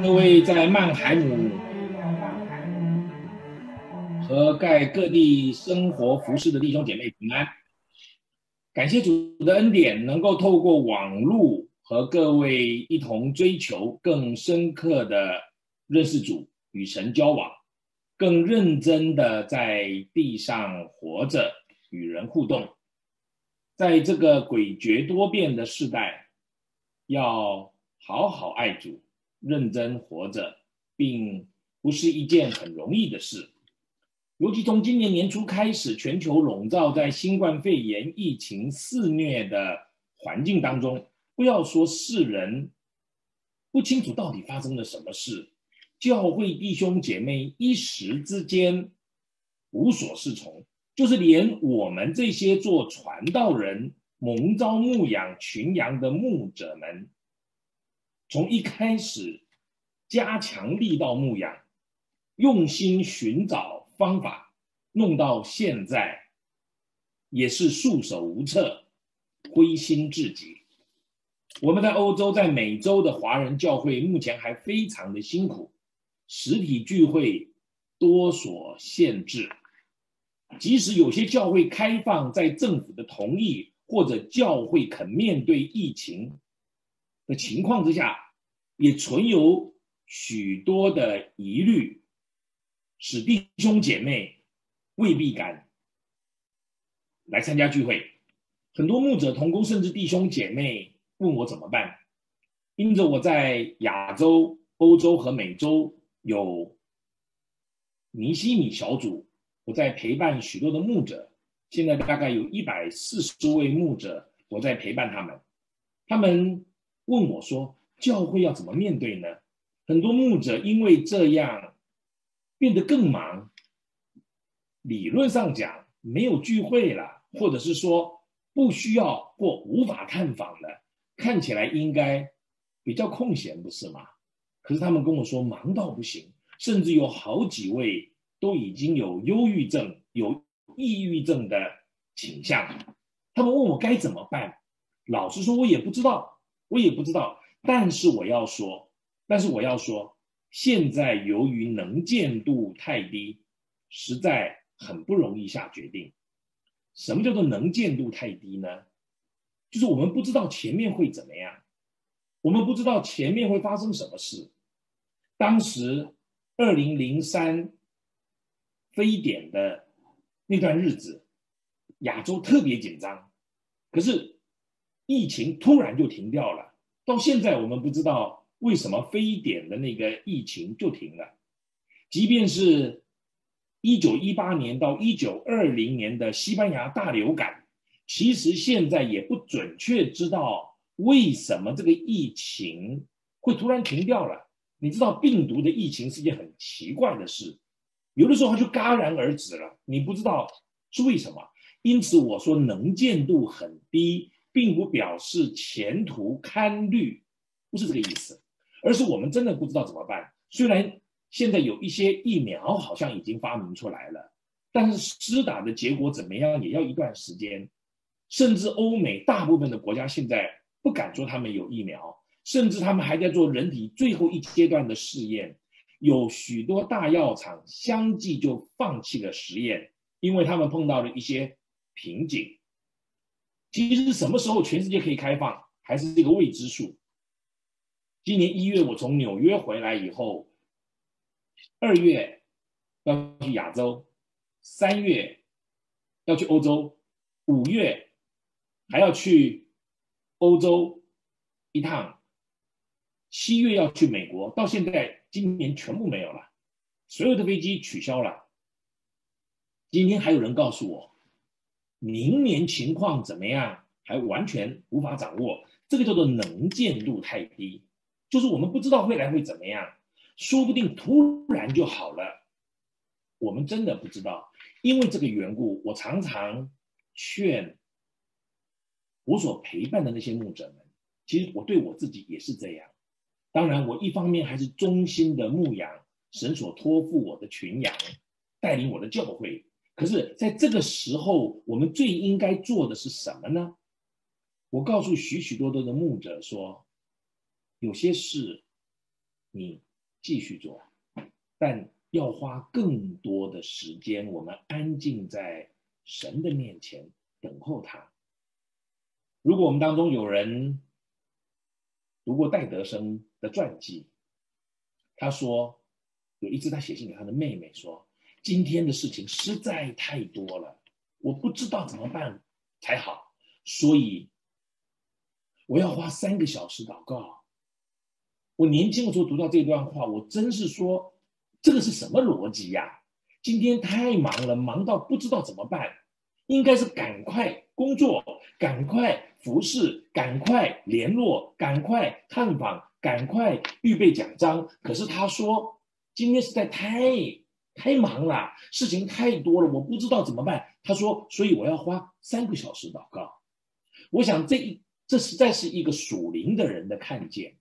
各位在曼海姆和在各地生活服侍的弟兄姐妹平安，感谢主的恩典，能够透过网络和各位一同追求更深刻的认识主，与神交往，更认真的在地上活着，与人互动。在这个诡谲多变的世代，要好好爱主，认真活着，并不是一件很容易的事。尤其从今年年初开始，全球笼罩在新冠肺炎疫情肆虐的环境当中，不要说世人不清楚到底发生了什么事，教会弟兄姐妹一时之间无所适从，就是连我们这些做传道人、蒙召牧养群羊的牧者们，从一开始加强力道牧养，用心寻找方法，弄到现在也是束手无策，灰心至极。我们在欧洲、在美洲的华人教会目前还非常的辛苦，实体聚会多所限制，即使有些教会开放，在政府的同意或者教会肯面对疫情的情况之下，也存有许多的疑虑，使弟兄姐妹未必敢来参加聚会。很多牧者同工甚至弟兄姐妹问我怎么办，因着我在亚洲、欧洲和美洲有尼西米小组，我在陪伴许多的牧者，现在大概有140位牧者，我在陪伴他们。他们问我说，教会要怎么面对呢？很多牧者因为这样变得更忙，理论上讲没有聚会了，或者是说不需要或无法探访了，看起来应该比较空闲，不是吗？可是他们跟我说忙到不行，甚至有好几位都已经有忧郁症、有抑郁症的倾向。他们问我该怎么办，老实说我也不知道，但是我要说，现在由于能见度太低，实在很不容易下决定。什么叫做能见度太低呢？就是我们不知道前面会怎么样，我们不知道前面会发生什么事。当时2003非典的那段日子，亚洲特别紧张，可是疫情突然就停掉了，到现在我们不知道为什么非典的那个疫情就停了。即便是1918年到1920年的西班牙大流感，其实现在也不准确知道为什么这个疫情会突然停掉了。你知道病毒的疫情是件很奇怪的事，有的时候它就戛然而止了，你不知道是为什么。因此我说能见度很低，并不表示前途堪虑，不是这个意思，而是我们真的不知道怎么办。虽然现在有一些疫苗好像已经发明出来了，但是施打的结果怎么样也要一段时间，甚至欧美大部分的国家现在不敢说他们有疫苗，甚至他们还在做人体最后一阶段的试验，有许多大药厂相继就放弃了实验，因为他们碰到了一些瓶颈。其实什么时候全世界可以开放还是一个未知数。今年1月我从纽约回来以后，2月要去亚洲，3月要去欧洲，5月还要去欧洲一趟，7月要去美国，到现在今年全部没有了，所有的飞机取消了。今天还有人告诉我，明年情况怎么样还完全无法掌握，这个叫做能见度太低，就是我们不知道未来会怎么样，说不定突然就好了，我们真的不知道。因为这个缘故，我常常劝我所陪伴的那些牧者们，其实我对我自己也是这样。当然我一方面还是忠心的牧养神所托付我的群羊，带领我的教会，可是在这个时候我们最应该做的是什么呢？我告诉许许多多的牧者说，有些事你继续做，但要花更多的时间，我们安静在神的面前等候他。如果我们当中有人读过戴德生的传记，他说有一次他写信给他的妹妹说，今天的事情实在太多了，我不知道怎么办才好，所以我要花3个小时祷告。我年轻的时候读到这段话，我真是说这个是什么逻辑呀？今天太忙了，忙到不知道怎么办，应该是赶快工作，赶快服侍，赶快联络，赶快探访，赶快预备奖章。可是他说今天实在太忙了，事情太多了，我不知道怎么办。他说所以我要花3个小时祷告。我想这实在是一个属灵的人的看见。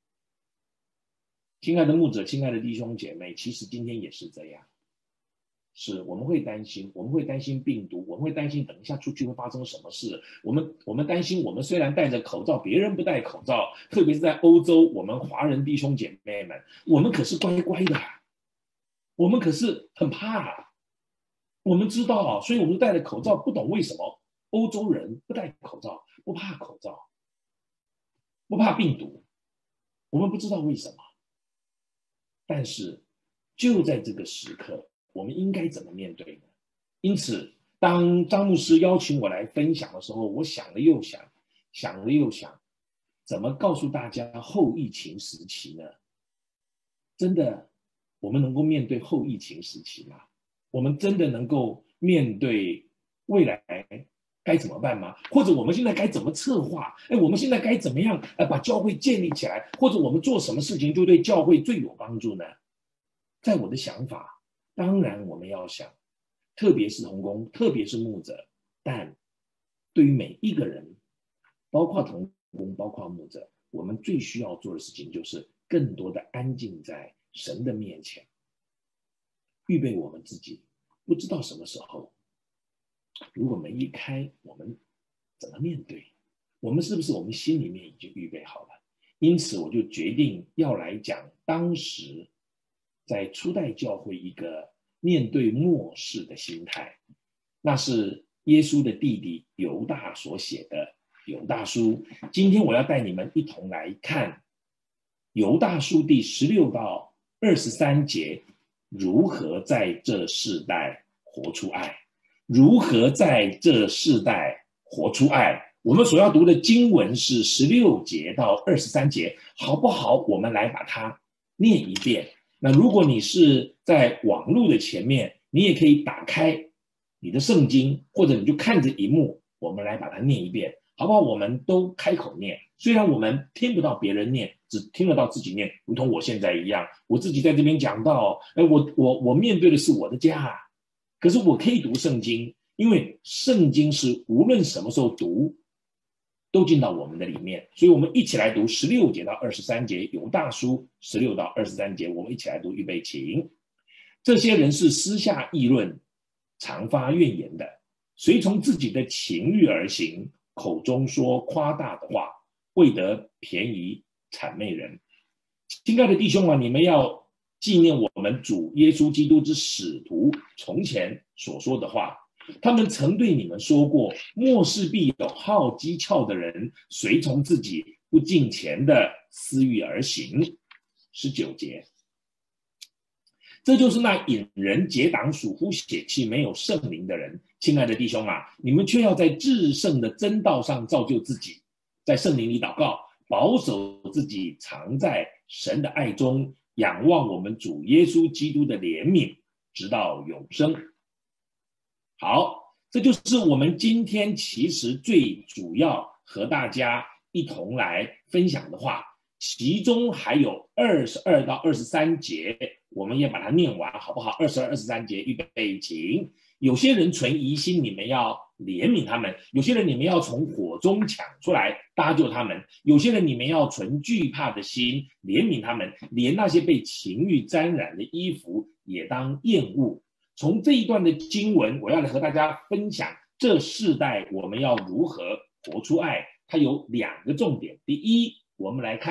亲爱的牧者，亲爱的弟兄姐妹，其实今天也是这样。是我们会担心，我们会担心病毒，我们会担心等一下出去会发生什么事。我们担心，我们虽然戴着口罩，别人不戴口罩，特别是在欧洲，我们华人弟兄姐妹们，我们可是乖乖的，我们可是很怕。我们知道，所以我们戴着口罩，不懂为什么欧洲人不戴口罩，不怕口罩，不怕病毒，我们不知道为什么。但是就在这个时刻，我们应该怎么面对呢？因此当张牧师邀请我来分享的时候，我想了又想，想了又想，怎么告诉大家后疫情时期呢？真的我们能够面对后疫情时期吗？我们真的能够面对未来该怎么办吗？或者我们现在该怎么策划？我们现在该怎么样把教会建立起来？或者我们做什么事情就对教会最有帮助呢？在我的想法，当然我们要想，特别是同工，特别是牧者，但对于每一个人，包括同工，包括牧者，我们最需要做的事情就是更多的安静在神的面前，预备我们自己，不知道什么时候如果门一开，我们怎么面对？我们是不是我们心里面已经预备好了？因此我就决定要来讲当时在初代教会一个面对末世的心态，那是耶稣的弟弟犹大所写的犹大书。今天我要带你们一同来看犹大书第16到23节，如何在这世代活出爱。如何在这世代活出爱？我们所要读的经文是16节到23节，好不好？我们来把它念一遍。那如果你是在网络的前面，你也可以打开你的圣经，或者你就看着荧幕，我们来把它念一遍，好不好？我们都开口念，虽然我们听不到别人念，只听得到自己念，如同我现在一样，我自己在这边讲到，我面对的是我的家。可是我可以读圣经，因为圣经是无论什么时候读都进到我们的里面，所以我们一起来读16节到23节，犹大书16到23节，我们一起来读，预备起。这些人是私下议论，常发怨言的，随从自己的情欲而行，口中说夸大的话，为得便宜谄媚人。亲爱的弟兄啊，你们要纪念我们主耶稣基督之使徒从前所说的话，他们曾对你们说过，末世必有好机巧的人，随从自己不敬虔的私欲而行。19节，这就是那引人结党属乎血气没有圣灵的人。亲爱的弟兄啊，你们却要在至圣的真道上造就自己，在圣灵里祷告，保守自己藏在神的爱中，仰望我们主耶稣基督的怜悯，直到永生。好，这就是我们今天其实最主要和大家一同来分享的话，其中还有22到23节，我们也把它念完，好不好？22、23节，预备起。有些人存疑心，你们要怜悯他们；有些人你们要从火中抢出来搭救他们；有些人你们要存惧怕的心怜悯他们，连那些被情欲沾染的衣服也当厌恶。从这一段的经文，我要来和大家分享这世代我们要如何活出爱。它有2个重点。第一，我们来看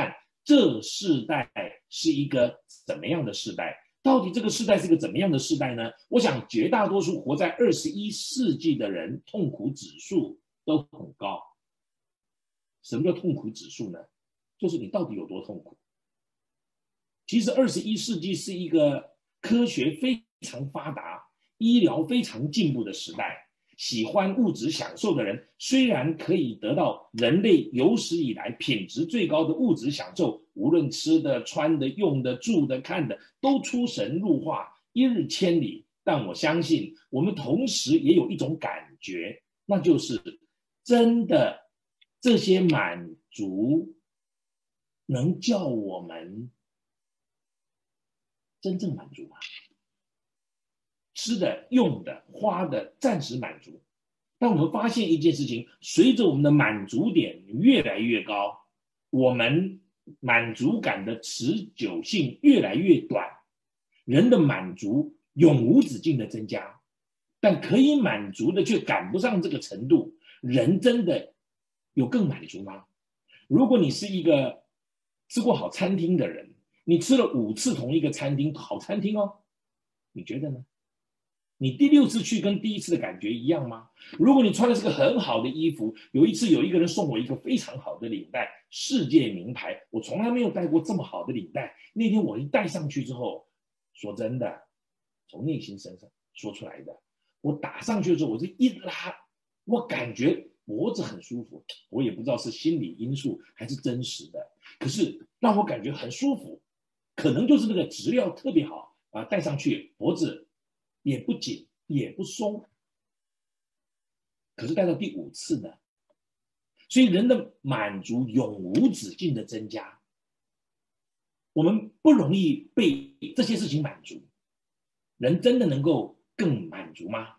这世代是一个怎么样的世代？到底这个世代是个怎么样的世代呢？我想绝大多数活在21世纪的人，痛苦指数都很高。什么叫痛苦指数呢？就是你到底有多痛苦。其实21世纪是一个科学非常发达、医疗非常进步的时代。喜欢物质享受的人，虽然可以得到人类有史以来品质最高的物质享受，无论吃的、穿的、用的、住的、看的，都出神入化，一日千里。但我相信，我们同时也有一种感觉，那就是真的这些满足能叫我们真正满足吗？吃的、用的、花的，暂时满足。但我们发现一件事情，随着我们的满足点越来越高，我们满足感的持久性越来越短，人的满足永无止境的增加，但可以满足的却赶不上这个程度。人真的有更满足吗？如果你是一个吃过好餐厅的人，你吃了5次同一个餐厅，好餐厅哦，你觉得呢？你第6次去跟第1次的感觉一样吗？如果你穿的是个很好的衣服，有一次有一个人送我一个非常好的领带，世界名牌，我从来没有戴过这么好的领带。那天我一戴上去之后，说真的，从内心深处说出来的，我打上去的时候，我这一拉，我感觉脖子很舒服，我也不知道是心理因素还是真实的，可是让我感觉很舒服，可能就是那个质料特别好啊，戴上去脖子也不紧也不松。可是戴到第5次呢？所以人的满足永无止境的增加，我们不容易被这些事情满足。人真的能够更满足吗？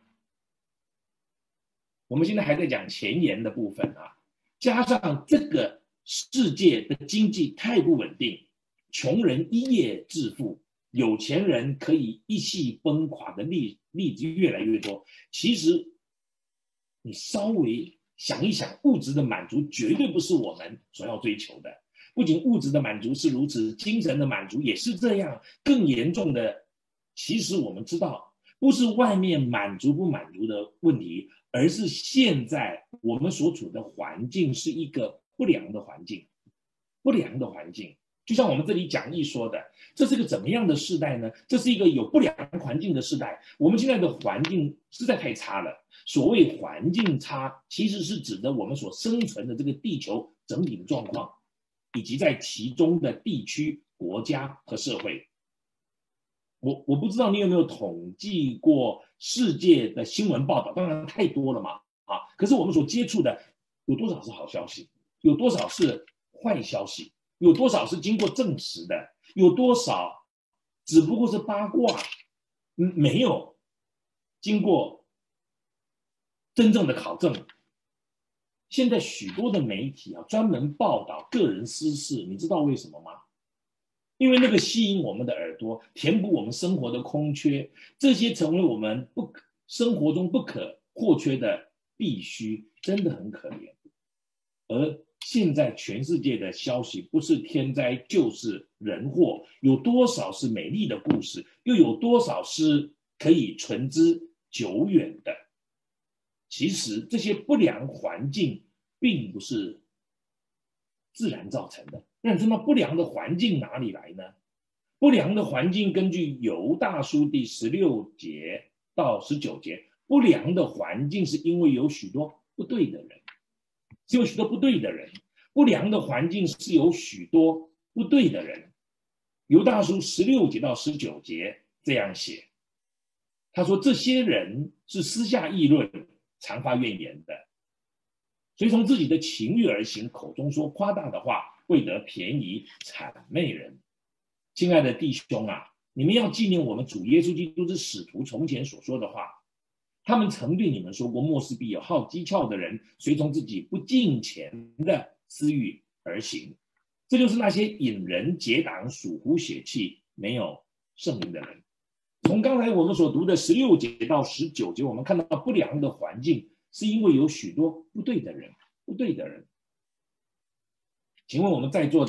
我们现在还在讲前言的部分啊，加上这个世界的经济太不稳定，穷人一夜致富，有钱人可以一夕崩垮的例子越来越多。其实你稍微想一想，物质的满足绝对不是我们所要追求的。不仅物质的满足是如此，精神的满足也是这样。更严重的，其实我们知道，不是外面满足不满足的问题，而是现在我们所处的环境是一个不良的环境。不良的环境，就像我们这里讲义说的，这是个怎么样的世代呢？这是一个有不良环境的世代。我们现在的环境实在太差了。所谓环境差，其实是指的我们所生存的这个地球整体的状况，以及在其中的地区、国家和社会。我不知道你有没有统计过世界的新闻报道，当然太多了嘛，可是我们所接触的有多少是好消息，有多少是坏消息，有多少是经过证实的，有多少只不过是八卦，没有经过真正的考证。现在许多的媒体专门报道个人私事，你知道为什么吗？因为那个吸引我们的耳朵，填补我们生活的空缺，这些成为我们生活中不可或缺的必须，真的很可怜。而现在全世界的消息不是天灾就是人祸，有多少是美丽的故事，又有多少是可以存之久远的？其实这些不良环境并不是自然造成的。那你说那不良的环境哪里来呢？不良的环境根据犹大书第16节到19节，不良的环境是因为有许多不对的人，是有许多不对的人。不良的环境是有许多不对的人。犹大书16节到19节这样写，他说这些人是私下议论，常发怨言的，随从自己的情欲而行，口中说夸大的话，为得便宜，谄媚人。亲爱的弟兄啊，你们要纪念我们主耶稣基督之使徒从前所说的话，他们曾对你们说过，末世必有好讥诮的人，随从自己不敬虔的私欲而行。这就是那些引人结党、属乎血气、没有圣灵的人。从刚才我们所读的16节到19节，我们看到不良的环境是因为有许多不对的人。请问我们在座的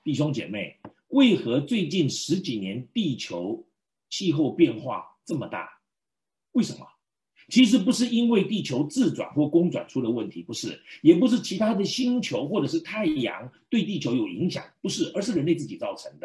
弟兄姐妹，为何最近10几年地球气候变化这么大？为什么？其实不是因为地球自转或公转出了问题，不是，也不是其他的星球或者是太阳对地球有影响，不是，而是人类自己造成的。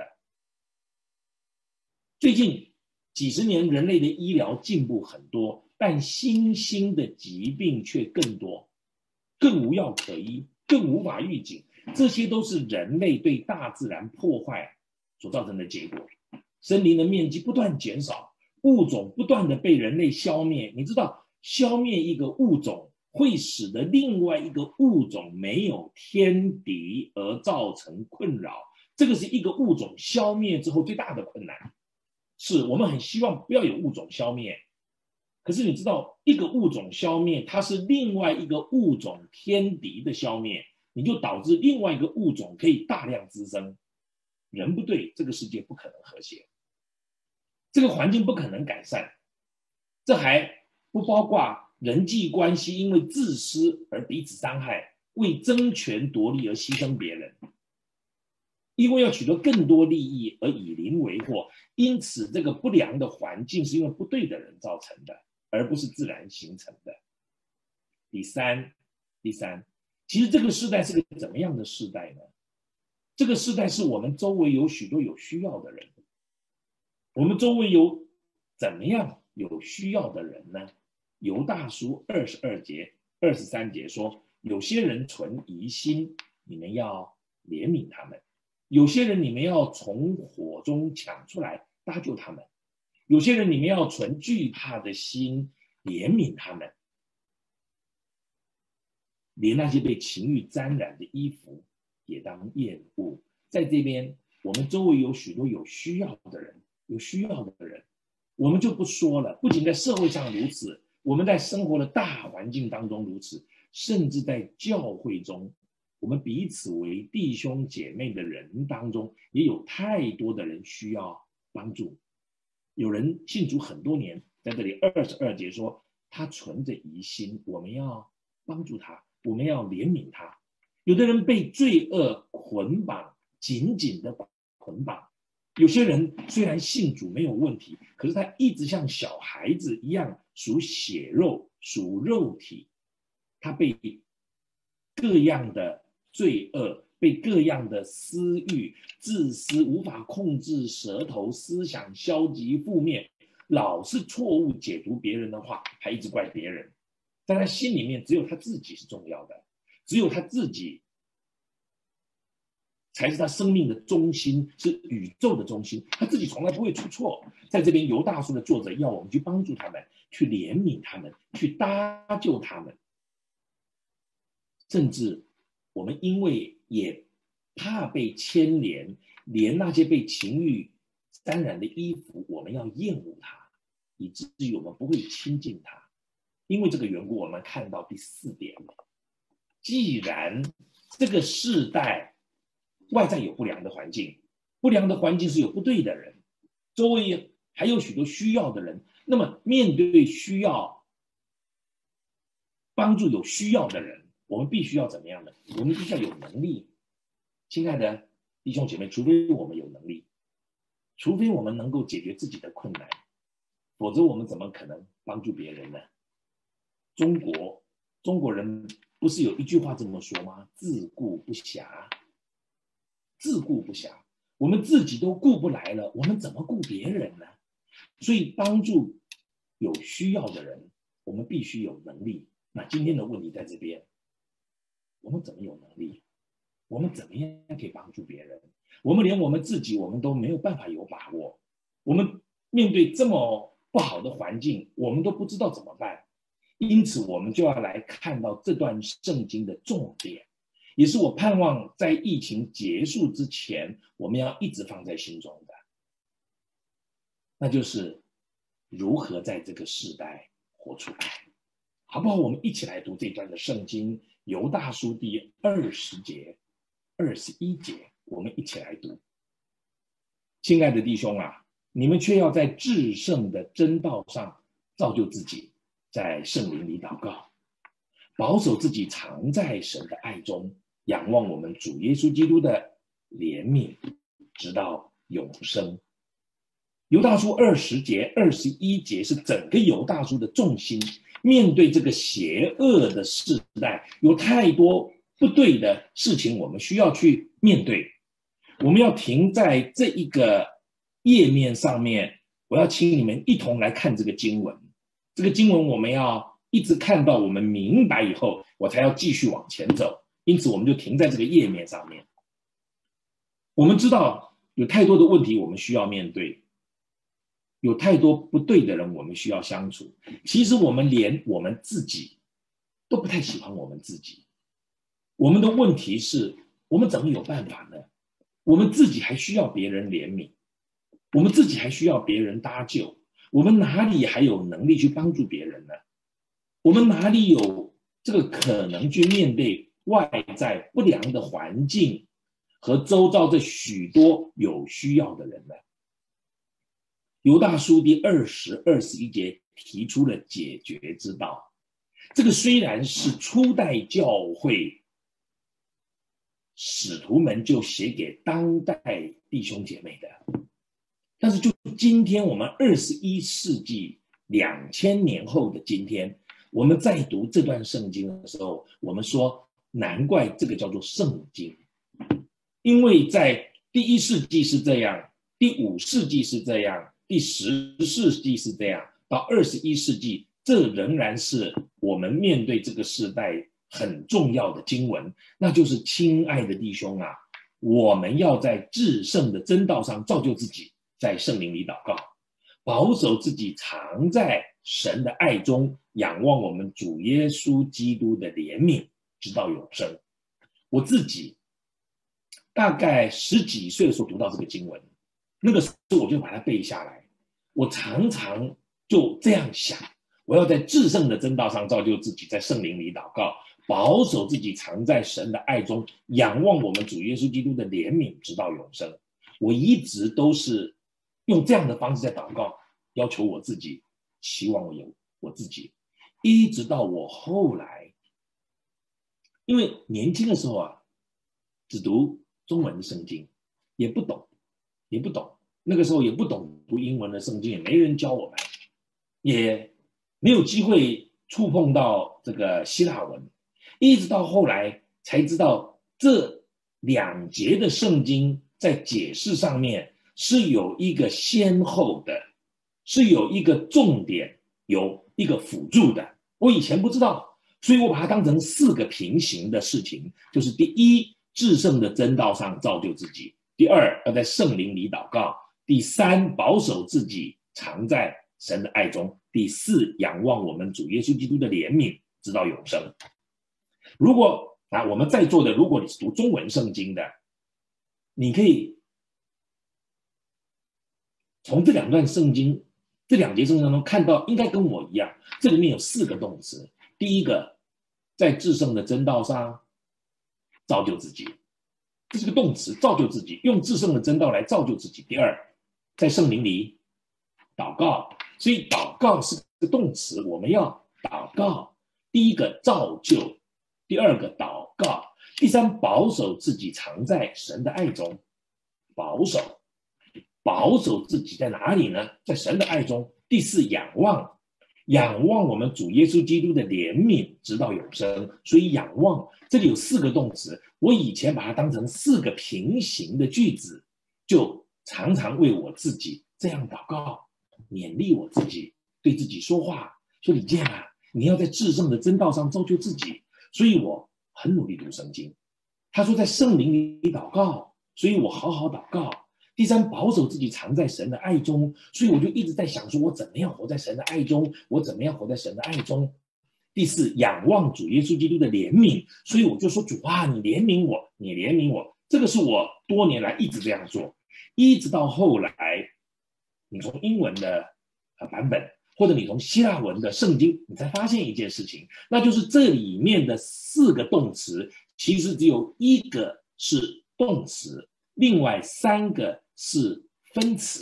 最近几十年，人类的医疗进步很多，但新兴的疾病却更多，更无药可医，更无法预警。这些都是人类对大自然破坏所造成的结果。森林的面积不断减少，物种不断的被人类消灭。你知道，消灭一个物种会使得另外一个物种没有天敌而造成困扰，这个是一个物种消灭之后最大的困难。是我们很希望不要有物种消灭，可是你知道，一个物种消灭，它是另外一个物种天敌的消灭，你就导致另外一个物种可以大量滋生。人不对，这个世界不可能和谐，这个环境不可能改善。这还不包括人际关系因为自私而彼此伤害，为争权夺利而牺牲别人，因为要取得更多利益而以邻为壑。因此这个不良的环境是因为不对的人造成的，而不是自然形成的。第三，其实这个世代是个怎么样的世代呢？这个世代是我们周围有许多有需要的人。我们周围有怎么样有需要的人呢？犹大书22节、23节说，有些人存疑心，你们要怜悯他们；有些人你们要从火中抢出来搭救他们；有些人你们要存惧怕的心怜悯他们。连那些被情欲沾染的衣服也当厌恶。在这边，我们周围有许多有需要的人，我们就不说了。不仅在社会上如此，我们在生活的大环境当中如此，甚至在教会中，我们彼此为弟兄姐妹的人当中，也有太多的人需要帮助。有人信主很多年，在这里22节说，他存着疑心，我们要帮助他，我们要怜悯他。有的人被罪恶捆绑，紧紧的捆绑。有些人虽然信主没有问题，可是他一直像小孩子一样属血肉，属肉体，他被各样的罪恶，被各样的私欲、自私、无法控制舌头、思想消极负面，老是错误解读别人的话，还一直怪别人。在他心里面，只有他自己是重要的，只有他自己才是他生命的中心，是宇宙的中心，他自己从来不会出错。在这边犹大书的作者要我们去帮助他们，去怜悯他们，去搭救他们。甚至我们因为也怕被牵连，连那些被情欲沾染的衣服，我们要厌恶它，以至于我们不会亲近它。因为这个缘故，我们看到第4点，既然这个世代外在有不良的环境，不良的环境是有不对的人，周围还有许多需要的人，那么面对需要帮助有需要的人，我们必须要怎么样呢？我们必须要有能力。亲爱的弟兄姐妹，除非我们有能力，除非我们能够解决自己的困难，否则我们怎么可能帮助别人呢？中国人不是有一句话这么说吗？自顾不暇。自顾不暇，我们自己都顾不来了，我们怎么顾别人呢？所以帮助有需要的人，我们必须有能力。那今天的问题在这边，我们怎么有能力？我们怎么样可以帮助别人？我们连我们自己我们都没有办法有把握，我们面对这么不好的环境，我们都不知道怎么办。因此我们就要来看到这段圣经的重点，也是我盼望在疫情结束之前我们要一直放在心中的，那就是如何在这个世代活出爱。好不好？我们一起来读这段的圣经，犹大书第20节、21节，我们一起来读。亲爱的弟兄啊，你们却要在至圣的真道上造就自己，在圣灵里祷告，保守自己藏在神的爱中，仰望我们主耶稣基督的怜悯，直到永生。犹大书20节、21节是整个犹大书的重心。面对这个邪恶的世代，有太多不对的事情，我们需要去面对。我们要停在这一个页面上面，我要请你们一同来看这个经文。这个经文我们要一直看到我们明白以后，我才要继续往前走。因此，我们就停在这个页面上面。我们知道有太多的问题我们需要面对，有太多不对的人我们需要相处。其实我们连我们自己都不太喜欢我们自己。我们的问题是，我们怎么有办法呢？我们自己还需要别人怜悯，我们自己还需要别人搭救，我们哪里还有能力去帮助别人呢？我们哪里有这个可能去面对外在不良的环境和周遭这许多有需要的人呢？犹大书第20、21节提出了解决之道。这个虽然是初代教会使徒们就写给当代弟兄姐妹的，但是就今天我们21世纪2000年后的今天，我们在读这段圣经的时候，我们说难怪这个叫做圣经，因为在第1世纪是这样，第5世纪是这样，第10世纪是这样，到21世纪，这仍然是我们面对这个时代很重要的经文，那就是亲爱的弟兄啊，我们要在至圣的真道上造就自己，在圣灵里祷告，保守自己藏在神的爱中，仰望我们主耶稣基督的怜悯，直到永生。我自己大概10几岁的时候读到这个经文，那个时候我就把它背下来，我常常就这样想，我要在至圣的真道上造就自己，在圣灵里祷告，保守自己藏在神的爱中，仰望我们主耶稣基督的怜悯，直到永生。我一直都是用这样的方式在祷告，要求我自己，期望我自己，一直到我后来，因为年轻的时候啊，只读中文的圣经，也不懂，那个时候也不懂读英文的圣经，也没人教我们，也没有机会触碰到这个希腊文，一直到后来才知道这2节的圣经在解释上面是有一个先后的，是有一个重点，有一个辅助的。我以前不知道，所以我把它当成4个平行的事情，就是第一，至圣的真道上造就自己；第二，要在圣灵里祷告；第三，保守自己藏在神的爱中；第四，仰望我们主耶稣基督的怜悯，直到永生。如果我们在座的，如果你是读中文圣经的，你可以从这2段圣经、这2节圣经当中看到，应该跟我一样，这里面有4个动词。第一个，在至圣的真道上造就自己，这是个动词，造就自己，用至圣的真道来造就自己。第二，在圣灵里祷告，所以祷告是个动词，我们要祷告。第一个造就，第二个祷告，第三保守自己藏在神的爱中，保守自己在哪里呢？在神的爱中。第四，仰望我们主耶稣基督的怜悯，直到永生。所以仰望这里有4个动词，我以前把它当成4个平行的句子，就常常为我自己这样祷告，勉励我自己，对自己说话，说李健啊，你要在至圣的真道上造就自己。所以我很努力读圣经。他说在圣灵里祷告，所以我好好祷告。第三，保守自己藏在神的爱中，所以我就一直在想说，我怎么样活在神的爱中？我怎么样活在神的爱中？第四，仰望主耶稣基督的怜悯，所以我就说，主啊，你怜悯我，你怜悯我。这个是我多年来一直这样做，一直到后来，你从英文的版本，或者你从希腊文的圣经，你才发现一件事情，那就是这里面的4个动词，其实只有1个是动词，另外3个是分词。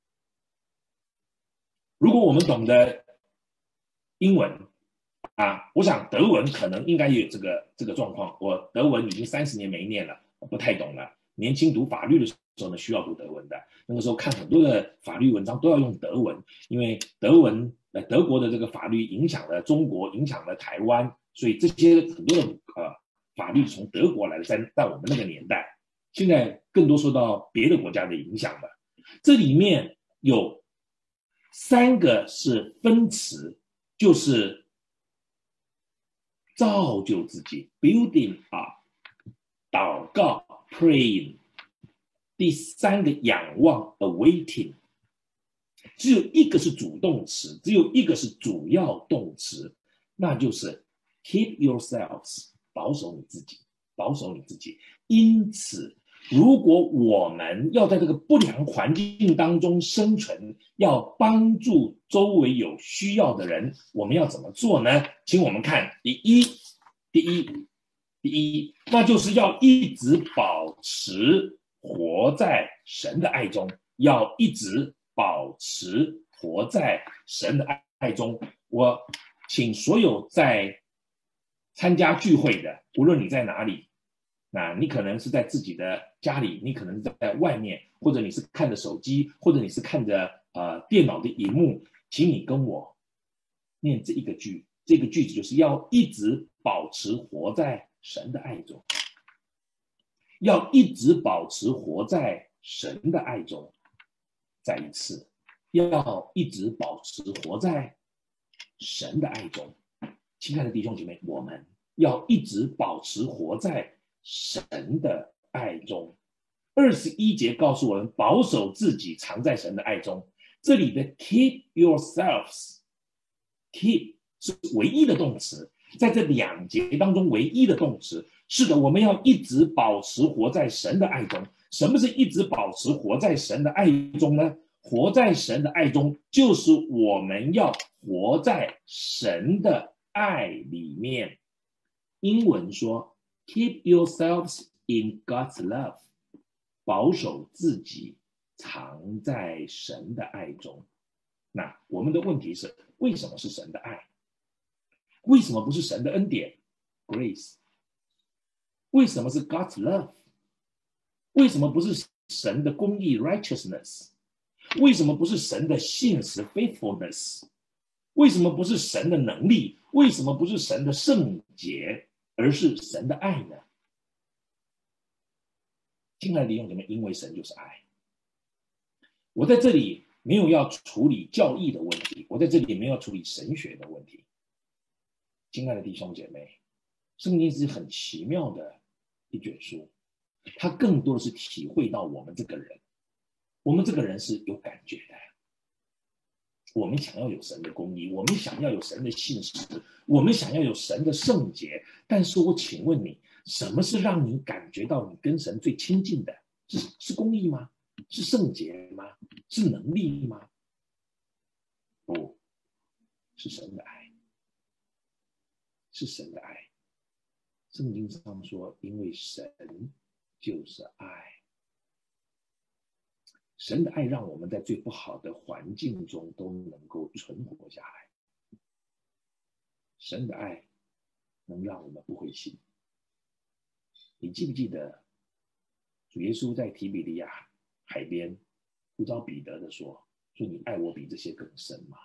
如果我们懂得英文我想德文可能应该也有这个状况。我德文已经30年没念了，不太懂了。 年轻读法律的时候呢，需要读德文的。那个时候看很多的法律文章都要用德文，因为德国的这个法律影响了中国，影响了台湾，所以这些很多的法律从德国来的，在我们那个年代，现在更多受到别的国家的影响了。这里面有3个是分词，就是造就自己 building up， 祷告 praying， 第3个仰望 awaiting。 只有一个是主动词，只有一个是主要动词，那就是 keep yourselves， 保守你自己，保守你自己。因此如果我们要在这个不良环境当中生存，要帮助周围有需要的人，我们要怎么做呢？请我们看第一，那就是要一直保持活在神的爱中，要一直保持活在神的爱中。我请所有在参加聚会的，无论你在哪里，那你可能是在自己的家里，你可能是在外面，或者你是看着手机，或者你是看着电脑的荧幕，请你跟我念这一个句，这个句子就是要一直保持活在神的爱中，要一直保持活在神的爱中。再一次，要一直保持活在神的爱中。亲爱的弟兄姐妹，我们要一直保持活在神的爱中。21节告诉我们，保守自己藏在神的爱中。这里的 keep yourselves， keep 是唯一的动词，在这2节当中唯一的动词。是的，我们要一直保持活在神的爱中。什么是一直保持活在神的爱中呢？活在神的爱中，就是我们要活在神的爱里面。英文说 keep yourselves in God's love， 保守自己藏在神的爱中。那我们的问题是，为什么是神的爱？为什么不是神的恩典 grace？ 为什么是 God's love？ 为什么不是神的公义 righteousness？ 为什么不是神的信实 faithfulness？ 为什么不是神的能力？为什么不是神的圣洁，而是神的爱呢？亲爱的弟兄姐妹，因为神就是爱。我在这里没有要处理教义的问题，我在这里没有处理神学的问题。亲爱的弟兄姐妹，圣经是很奇妙的一卷书，它更多的是体会到我们这个人，我们这个人是有感觉的。我们想要有神的公义，我们想要有神的信实，我们想要有神的圣洁。但是我请问你，什么是让你感觉到你跟神最亲近的？是公义吗？是圣洁吗？是能力吗？不，是神的爱，是神的爱。圣经上说，因为神就是爱。神的爱让我们在最不好的环境中都能够存活下来。神的爱能让我们不灰心。你记不记得主耶稣在提比利亚海边呼召彼得的说你爱我比这些更深吗？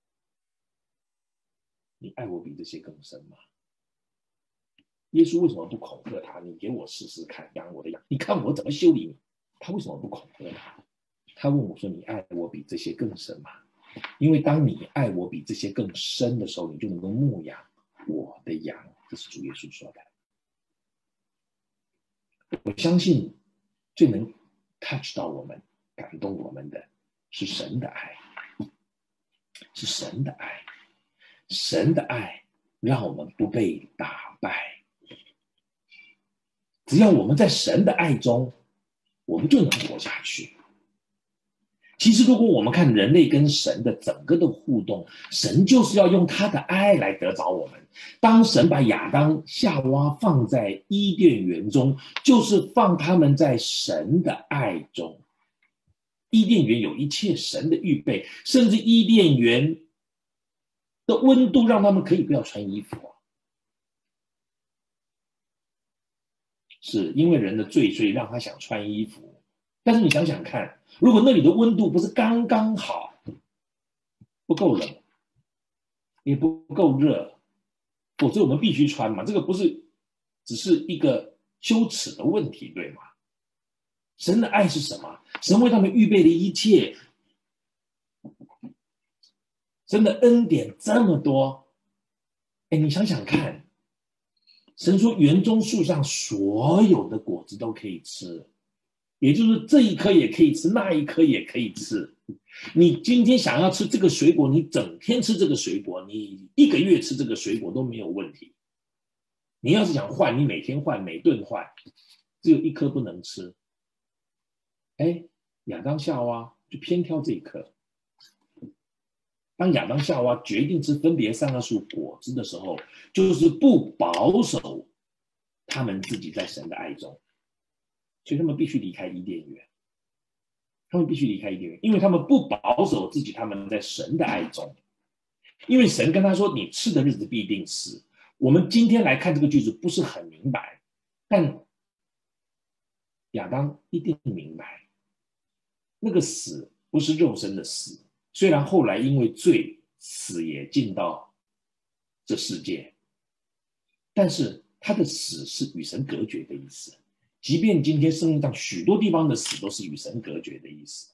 你爱我比这些更深吗？耶稣为什么不恐吓他？你给我试试看，养我的羊，你看我怎么修理你。他为什么不恐吓他？他问我说，你爱我比这些更深吗？因为当你爱我比这些更深的时候，你就能够牧养我的羊。这是主耶稣说的。我相信最能 touch 到我们，感动我们的是神的爱，是神的爱。神的爱让我们不被打败。只要我们在神的爱中，我们就能活下去。其实如果我们看人类跟神的整个的互动，神就是要用他的爱来得着我们。当神把亚当夏娃放在伊甸园中，就是放他们在神的爱中。伊甸园有一切神的预备，甚至伊甸园的温度让他们可以不要穿衣服。 是因为人的罪，所以让他想穿衣服。但是你想想看，如果那里的温度不是刚刚好，不够冷，也不够热，否则我们必须穿嘛。这个不是只是一个羞耻的问题，对吗？神的爱是什么？神为他们预备的一切，神的恩典这么多。哎，你想想看，神说园中树上所有的果子都可以吃，也就是这一颗也可以吃，那一颗也可以吃。你今天想要吃这个水果，你整天吃这个水果，你1个月吃这个水果都没有问题。你要是想换，你每天换，每顿换，只有1颗不能吃。哎，亚当夏娃就偏挑这一颗。当亚当夏娃决定吃分别善恶树果子的时候，就是不保守他们自己在神的爱中，所以他们必须离开伊甸园。他们必须离开伊甸园，因为他们不保守自己，他们在神的爱中。因为神跟他说：“你吃的日子必定死。”我们今天来看这个句子不是很明白，但亚当一定明白，那个死不是肉身的死。虽然后来因为罪，死也进到这世界，但是他的死是与神隔绝的意思。即便今天圣经上许多地方的死都是与神隔绝的意思。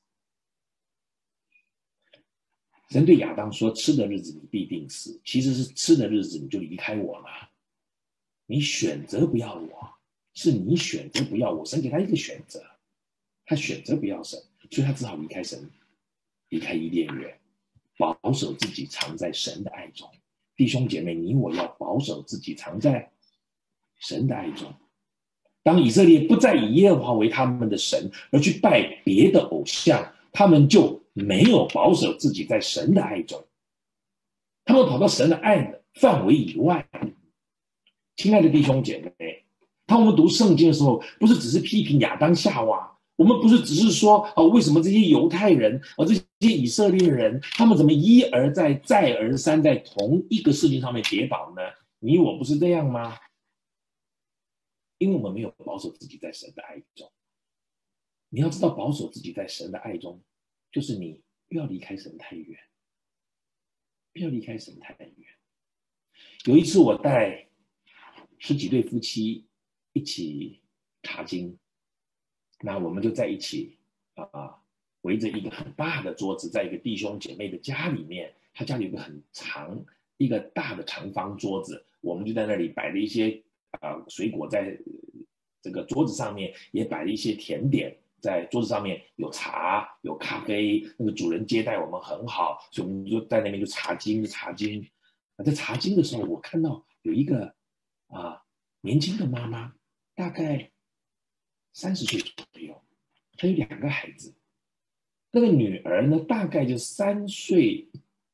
神对亚当说：“吃的日子你必定死。”其实是吃的日子你就离开我了。你选择不要我，是你选择不要我。神给他一个选择，他选择不要神，所以他只好离开神，离开伊甸园，保守自己藏在神的爱中。弟兄姐妹，你我要保守自己藏在神的爱中。当以色列不再以耶和华为他们的神，而去拜别的偶像，他们就没有保守自己在神的爱中，他们跑到神的爱的范围以外。亲爱的弟兄姐妹，当我们读圣经的时候，不是只是批评亚当夏娃，我们不是只是说为什么这些犹太人这些以色列人，他们怎么一而再再而三在同一个事情上面跌倒呢？你我不是这样吗？因为我们没有保守自己在神的爱中。你要知道，保守自己在神的爱中，就是你不要离开神太远，不要离开神太远。有一次我带10几对夫妻一起查经，那我们就在一起围着一个很大的桌子，在一个弟兄姐妹的家里面，他家里有个很长一个大的长方桌子，我们就在那里摆了一些水果，在这个桌子上面也摆了一些甜点，在桌子上面有茶有咖啡，那个主人接待我们很好，所以我们就在那边就查经。在查经的时候，我看到有一个年轻的妈妈，大概30岁左右，她有2个孩子，那个女儿呢大概就3岁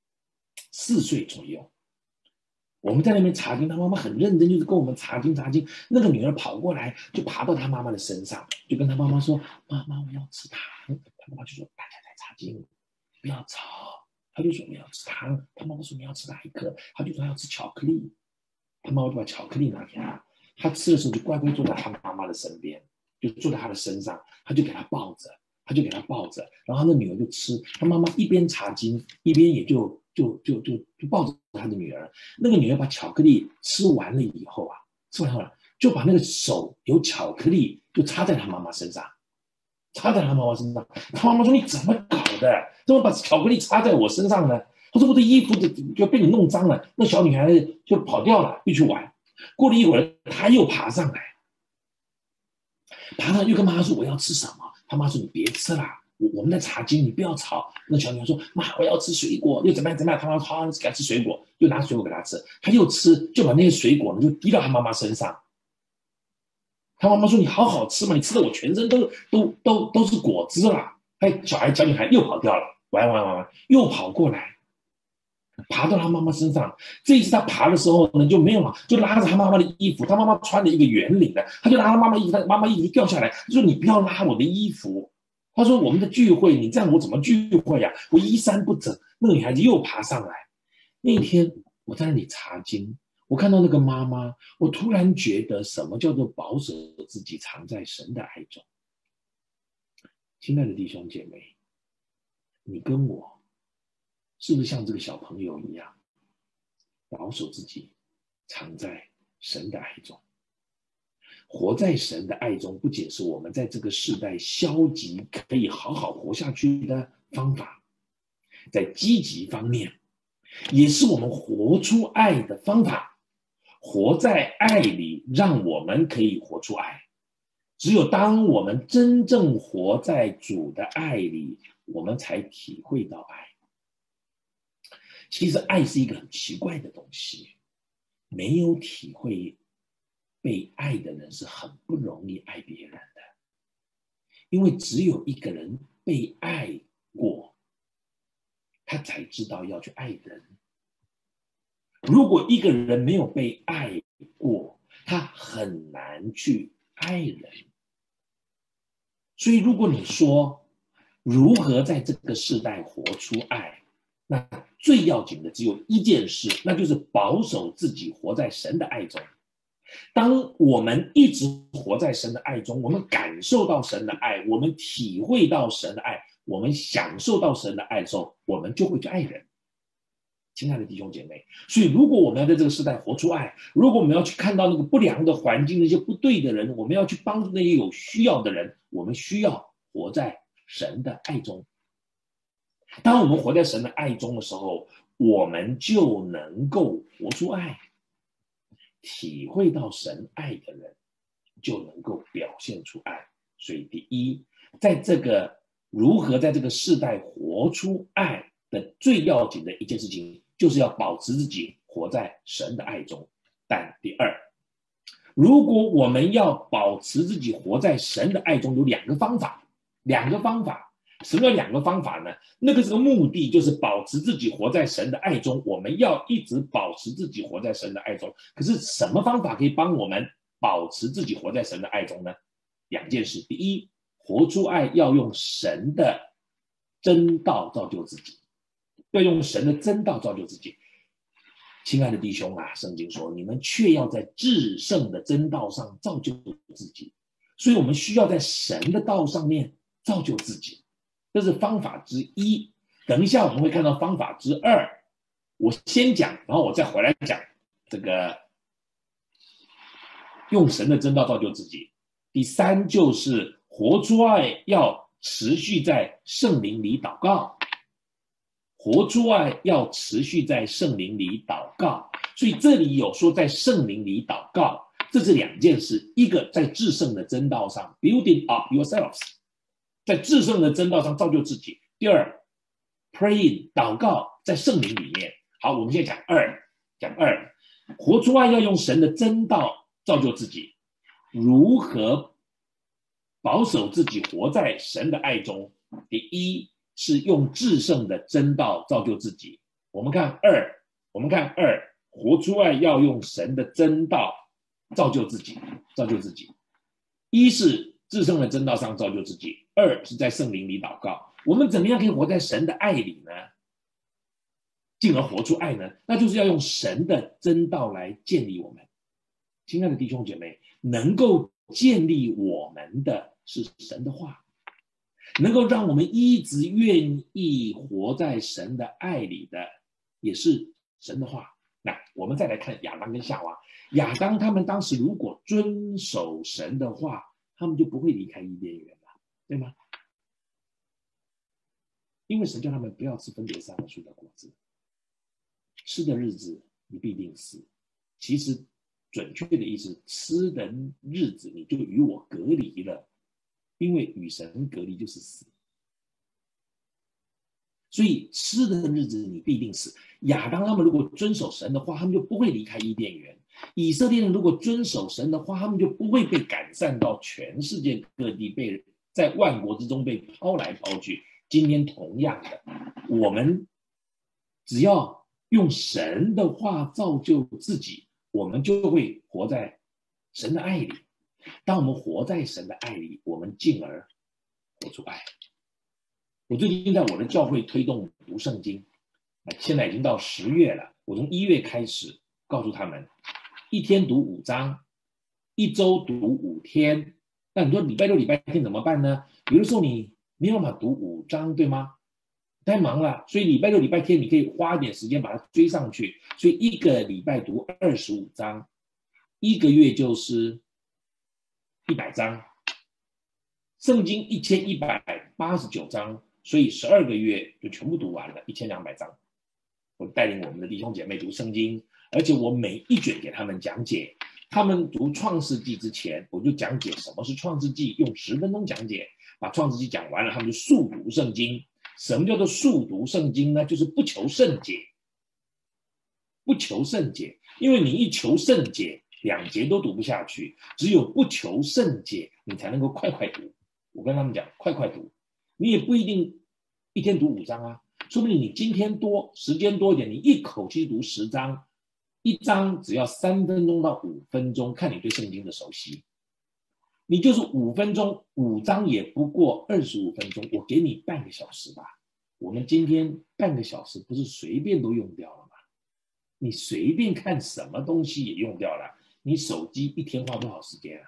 4岁左右。我们在那边查经，他妈妈很认真，就是跟我们查经。那个女儿跑过来，就爬到他妈妈的身上，就跟他妈妈说：“妈妈，我要吃糖。”他妈妈就说：“大家在查经，不要吵。”他就说：“我要吃糖。”他妈妈说：“你要吃哪一颗？”他就说：“要吃巧克力。”他妈妈就把巧克力拿给他，他吃的时候就乖乖坐在他妈妈的身边，就坐在他的身上，他就给他抱着，然后那女儿就吃，他妈妈一边查经，一边也就抱着他的女儿。那个女儿把巧克力吃完了以后就把那个手有巧克力就插在他妈妈身上。他妈妈说：“你怎么搞的？怎么把巧克力插在我身上呢？”他说：“我的衣服就被你弄脏了。”那小女孩就跑掉了，又去玩。过了一会儿，她又爬上来，又跟妈妈说：“我要吃什么？”他妈说：“你别吃啦，我们在查经，你不要吵。”那小女孩说：“妈，我要吃水果。”又怎么样？他妈好给她吃水果，又拿水果给她吃，她又吃，就把那些水果呢就滴到她妈妈身上。他妈妈说：“你好好吃嘛，你吃的我全身都是果汁了。”小女孩又跑掉了，玩，又跑过来，爬到他妈妈身上。这一次他爬的时候呢，就没有嘛，就拉着他妈妈的衣服。他妈妈穿了一个圆领的，他就拉他妈妈衣服，他妈妈衣服掉下来。他说：“你不要拉我的衣服。”他说：“我们的聚会，你这样我怎么聚会呀？我衣衫不整。”那个女孩子又爬上来。那天我在那里查经， 我看到那个妈妈，我突然觉得什么叫做保守自己，藏在神的爱中。亲爱的弟兄姐妹，你跟我是不是像这个小朋友一样，保守自己，藏在神的爱中？活在神的爱中，不仅是我们在这个世代消极可以好好活下去的方法，在积极方面，也是我们活出爱的方法。活在爱里，让我们可以活出爱。只有当我们真正活在主的爱里，我们才体会到爱。其实爱是一个很奇怪的东西，没有体会被爱的人是很不容易爱别人的，因为只有一个人被爱过，他才知道要去爱人。如果一个人没有被爱过，他很难去爱人。所以如果你说如何在这个世代活出爱，那最要紧的只有一件事，那就是保守自己活在神的爱中。当我们一直活在神的爱中，我们感受到神的爱，我们体会到神的爱，我们享受到神的爱的时候，我们就会去爱人。亲爱的弟兄姐妹，所以如果我们要在这个时代活出爱，如果我们要去看到那个不良的环境，那些不对的人，我们要去帮助那些有需要的人，我们需要活在神的爱中。当我们活在神的爱中的时候，我们就能够活出爱，体会到神爱的人就能够表现出爱。所以第一，在这个如何在这个世代活出爱的最要紧的一件事情，就是要保持自己活在神的爱中。但第二，如果我们要保持自己活在神的爱中，有两个方法。什么叫两个方法呢？这个目的就是保持自己活在神的爱中，我们要一直保持自己活在神的爱中。可是什么方法可以帮我们保持自己活在神的爱中呢？两件事。第一，活出爱要用神的真道造就自己，要用神的真道造就自己。亲爱的弟兄啊，圣经说，你们却要在至圣的真道上造就自己。所以我们需要在神的道上面造就自己，这是方法之一。等一下我们会看到方法之二，我先讲，然后我再回来讲这个用神的真道造就自己。第三就是活出爱要持续在圣灵里祷告，活出爱要持续在圣灵里祷告。所以这里有说在圣灵里祷告，这是两件事。一个在至圣的真道上 building up yourselves， 在至圣的真道上造就自己。第二 praying 祷告在圣灵里面。好，我们现在讲二，活出爱要用神的真道造就自己。如何保守自己活在神的爱中？第一是用至圣的真道造就自己。我们看二，活出爱要用神的真道造就自己。一是至圣的真道上造就自己，二是在圣灵里祷告。我们怎么样可以活在神的爱里呢？进而活出爱呢？那就是要用神的真道来建立我们。亲爱的弟兄姐妹，能够建立我们的是神的话，能够让我们一直愿意活在神的爱里的也是神的话。那我们再来看亚当跟夏娃，亚当他们当时如果遵守神的话，他们就不会离开伊甸园了，对吗？因为神叫他们不要吃分别善恶树的果子，吃的日子你必定死。其实准确的意思，吃的日子你就与我隔离了，因为与神隔离就是死。所以吃的日子你必定死。亚当他们如果遵守神的话，他们就不会离开伊甸园。以色列人如果遵守神的话，他们就不会被赶散到全世界各地，被在万国之中被抛来抛去。今天同样的，我们只要用神的话造就自己，我们就会活在神的爱里。当我们活在神的爱里，我们进而活出爱。我最近在我的教会推动读圣经，现在已经到10月了。我从1月开始， 告诉他们，一天读5章，一周读5天。那你说礼拜六、礼拜天怎么办呢？有的时候你没办法读5章，对吗？太忙了，所以礼拜六、礼拜天你可以花一点时间把它追上去。所以一个礼拜读25章，一个月就是100章。圣经1189章，所以12个月就全部读完了1200章。我带领我们的弟兄姐妹读圣经，而且我每一卷给他们讲解。他们读创世纪之前，我就讲解什么是创世纪，用10分钟讲解，把创世纪讲完了，他们就速读圣经。什么叫做速读圣经呢？就是不求甚解，不求甚解，因为你一求甚解，2节都读不下去，只有不求甚解，你才能够快快读。我跟他们讲，快快读，你也不一定一天读5章啊，说不定你今天时间多一点，你一口气读10章，一章只要3分钟到5分钟，看你对圣经的熟悉。你就是5分钟，5章也不过25分钟，我给你半个小时吧。我们今天半个小时不是随便都用掉了吗？你随便看什么东西也用掉了，你手机一天花多少时间啊？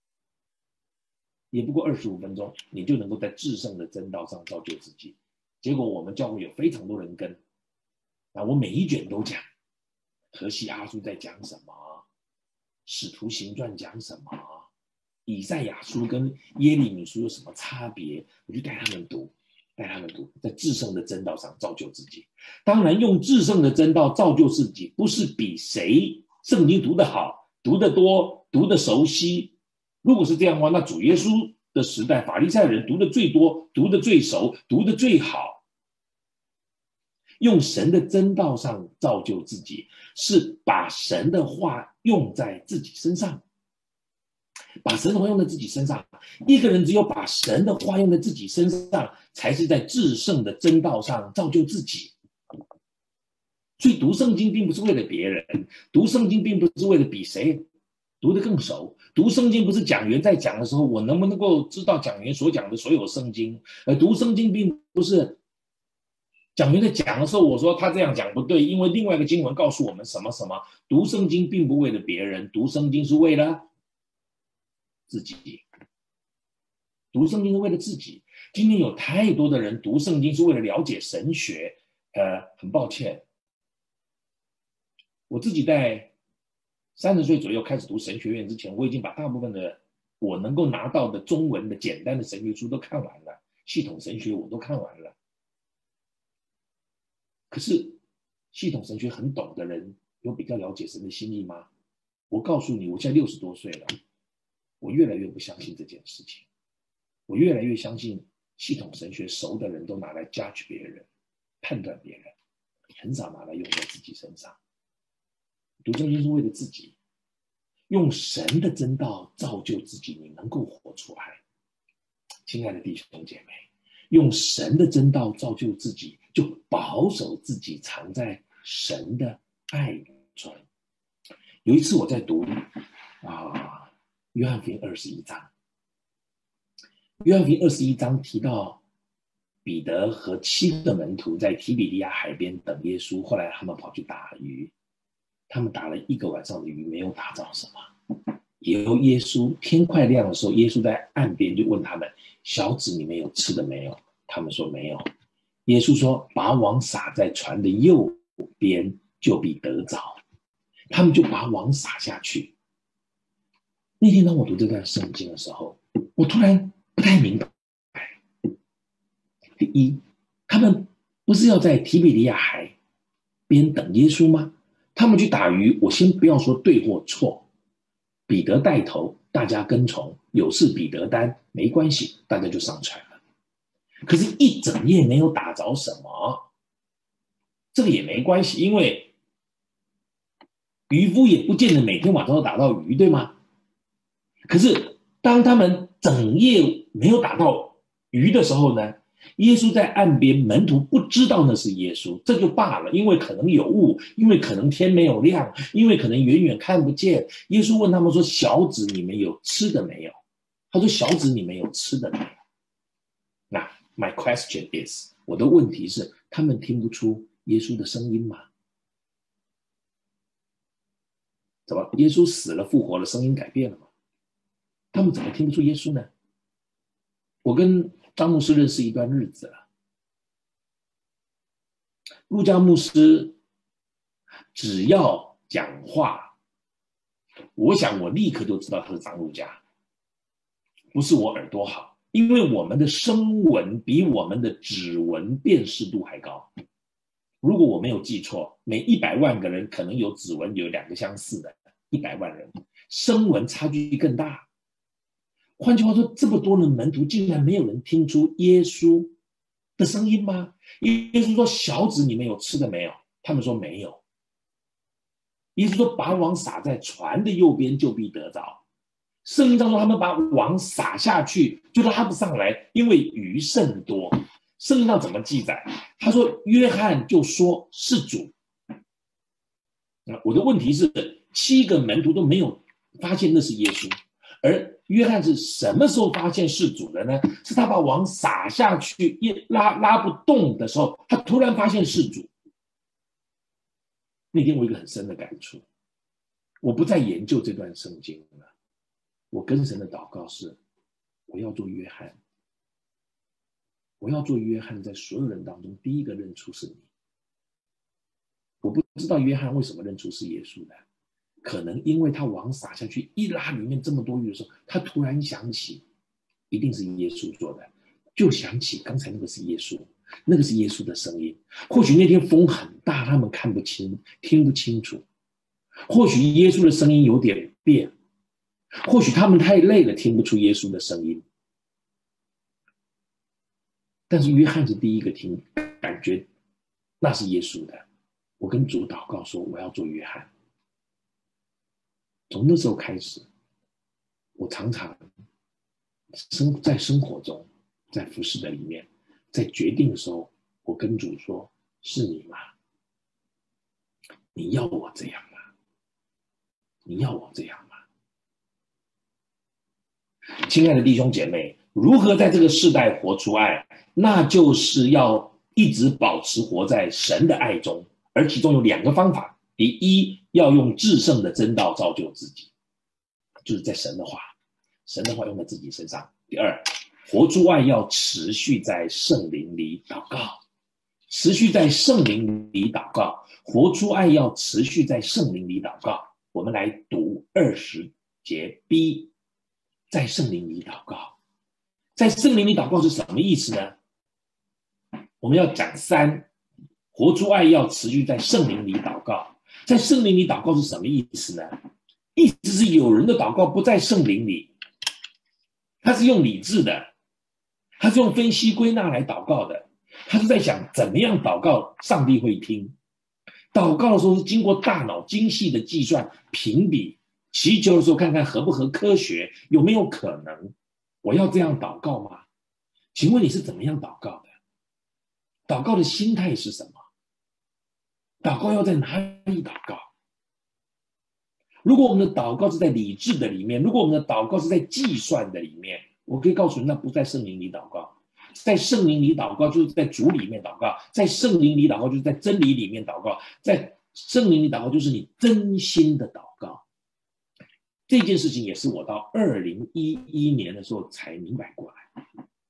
也不过25分钟，你就能够在至圣的真道上造就自己。结果我们教会有非常多人跟，我每一卷都讲，何西阿书在讲什么，使徒行传讲什么，以赛亚书跟耶利米书有什么差别，我就带他们读，在至圣的真道上造就自己。当然用至圣的真道造就自己，不是比谁圣经读得好、读得多、读得熟悉。如果是这样的话，那主耶稣的时代，法利赛人读得最多、读得最熟、读得最好。用神的真道上造就自己，是把神的话用在自己身上。把神的话用在自己身上，一个人只有把神的话用在自己身上，才是在至圣的真道上造就自己。所以读圣经并不是为了别人，读圣经并不是为了比谁读得更熟。读圣经不是讲员在讲的时候，我能不能够知道讲员所讲的所有圣经？读圣经并不是讲员在讲的时候，我说他这样讲不对，因为另外一个经文告诉我们什么什么。读圣经并不为了别人，读圣经是为了自己。读圣经是为了自己。今天有太多的人读圣经是为了了解神学，很抱歉，我自己在30岁左右开始读神学院之前，我已经把大部分的我能够拿到的中文的简单的神学书都看完了，系统神学我都看完了。可是系统神学很懂的人有比较了解神的心意吗？我告诉你，我现在60多岁了，我越来越不相信这件事情。我越来越相信系统神学熟的人都拿来 judge 别人，判断别人，很少拿来用在自己身上。读圣经是为了自己，用神的真道造就自己，你能够活出来。亲爱的弟兄姐妹，用神的真道造就自己，就保守自己藏在神的爱中。有一次我在读约翰福音21章，约翰福音21章提到彼得和7个门徒在提比利亚海边等耶稣，后来他们跑去打鱼，他们打了1个晚上的鱼，没有打着什么。以后耶稣天快亮的时候，耶稣在岸边就问他们：小子，你们有吃的没有？他们说没有。耶稣说：把网撒在船的右边，就必得着。他们就把网撒下去。那天当我读这段圣经的时候，我突然不太明白。第一，他们不是要在提比利亚海边等耶稣吗？他们去打鱼，我先不要说对或错，彼得带头，大家跟从，有事彼得担，没关系，大家就上船了。可是一整夜没有打着什么，这个也没关系，因为渔夫也不见得每天晚上都打到鱼，对吗？可是当他们整夜没有打到鱼的时候呢，耶稣在岸边，门徒不知道那是耶稣，这就罢了，因为可能有雾，因为可能天没有亮，因为可能远远看不见。耶稣问他们说：小子，你们有吃的没有？他说：小子，你们有吃的没有？那 my question is， 我的问题是，他们听不出耶稣的声音吗？ 怎么耶稣死了复活了，声音改变了吗？他们怎么听不出耶稣呢？我跟张牧师认识一段日子了，陆家牧师只要讲话，我想我立刻就知道他是张陆家，不是我耳朵好，因为我们的声纹比我们的指纹辨识度还高。如果我没有记错，每100万个人可能有指纹有2个相似的，100万人，声纹差距更大。换句话说，这么多的门徒竟然没有人听出耶稣的声音吗？耶稣说：“小子，你们有吃的没有？”他们说没有。耶稣说：“把网撒在船的右边，就必得着。”圣经上说他们把网撒下去，就拉不上来，因为鱼甚多。圣经上怎么记载？他说约翰就说是主。我的问题是，7个门徒都没有发现那是耶稣，而约翰是什么时候发现是主的呢？是他把网撒下去，拉不动的时候，他突然发现是主。那天我有一个很深的感触，我不再研究这段圣经了，我跟神的祷告是，我要做约翰，我要做约翰，在所有人当中第一个认出是你。我不知道约翰为什么认出是耶稣的，可能因为他网撒下去一拉，里面这么多鱼的时候，他突然想起一定是耶稣做的，就想起刚才那个是耶稣，那个是耶稣的声音。或许那天风很大，他们看不清，听不清楚，或许耶稣的声音有点变，或许他们太累了，听不出耶稣的声音。但是约翰是第一个听，感觉那是耶稣的。我跟主祷告说，我要做约翰。从那时候开始，我常常在生活中，在服事的里面，在决定的时候，我跟主说，是你吗？你要我这样吗？你要我这样吗？亲爱的弟兄姐妹，如何在这个世代活出爱？那就是要一直保持活在神的爱中，而其中有2个方法。第一，要用至圣的真道造就自己，就是在神的话用在自己身上。第二，活出爱要持续在圣灵里祷告，持续在圣灵里祷告，活出爱要持续在圣灵里祷告。我们来读20节 B， 在圣灵里祷告。在圣灵里祷告是什么意思呢？我们要讲3，活出爱要持续在圣灵里祷告。在圣灵里祷告是什么意思呢？意思是有人的祷告不在圣灵里，他是用理智的，他是用分析归纳来祷告的，他是在想怎么样祷告上帝会听。祷告的时候是经过大脑精细的计算评比，祈求的时候看看合不合科学，有没有可能。我要这样祷告吗？请问你是怎么样祷告的？祷告的心态是什么？祷告要在哪里祷告？如果我们的祷告是在理智的里面，如果我们的祷告是在计算的里面，我可以告诉你，那不在圣灵里祷告。在圣灵里祷告就是在主里面祷告，在圣灵里祷告就是在真理里面祷告，在圣灵里祷告就是你真心的祷告。这件事情也是我到2011年的时候才明白过来。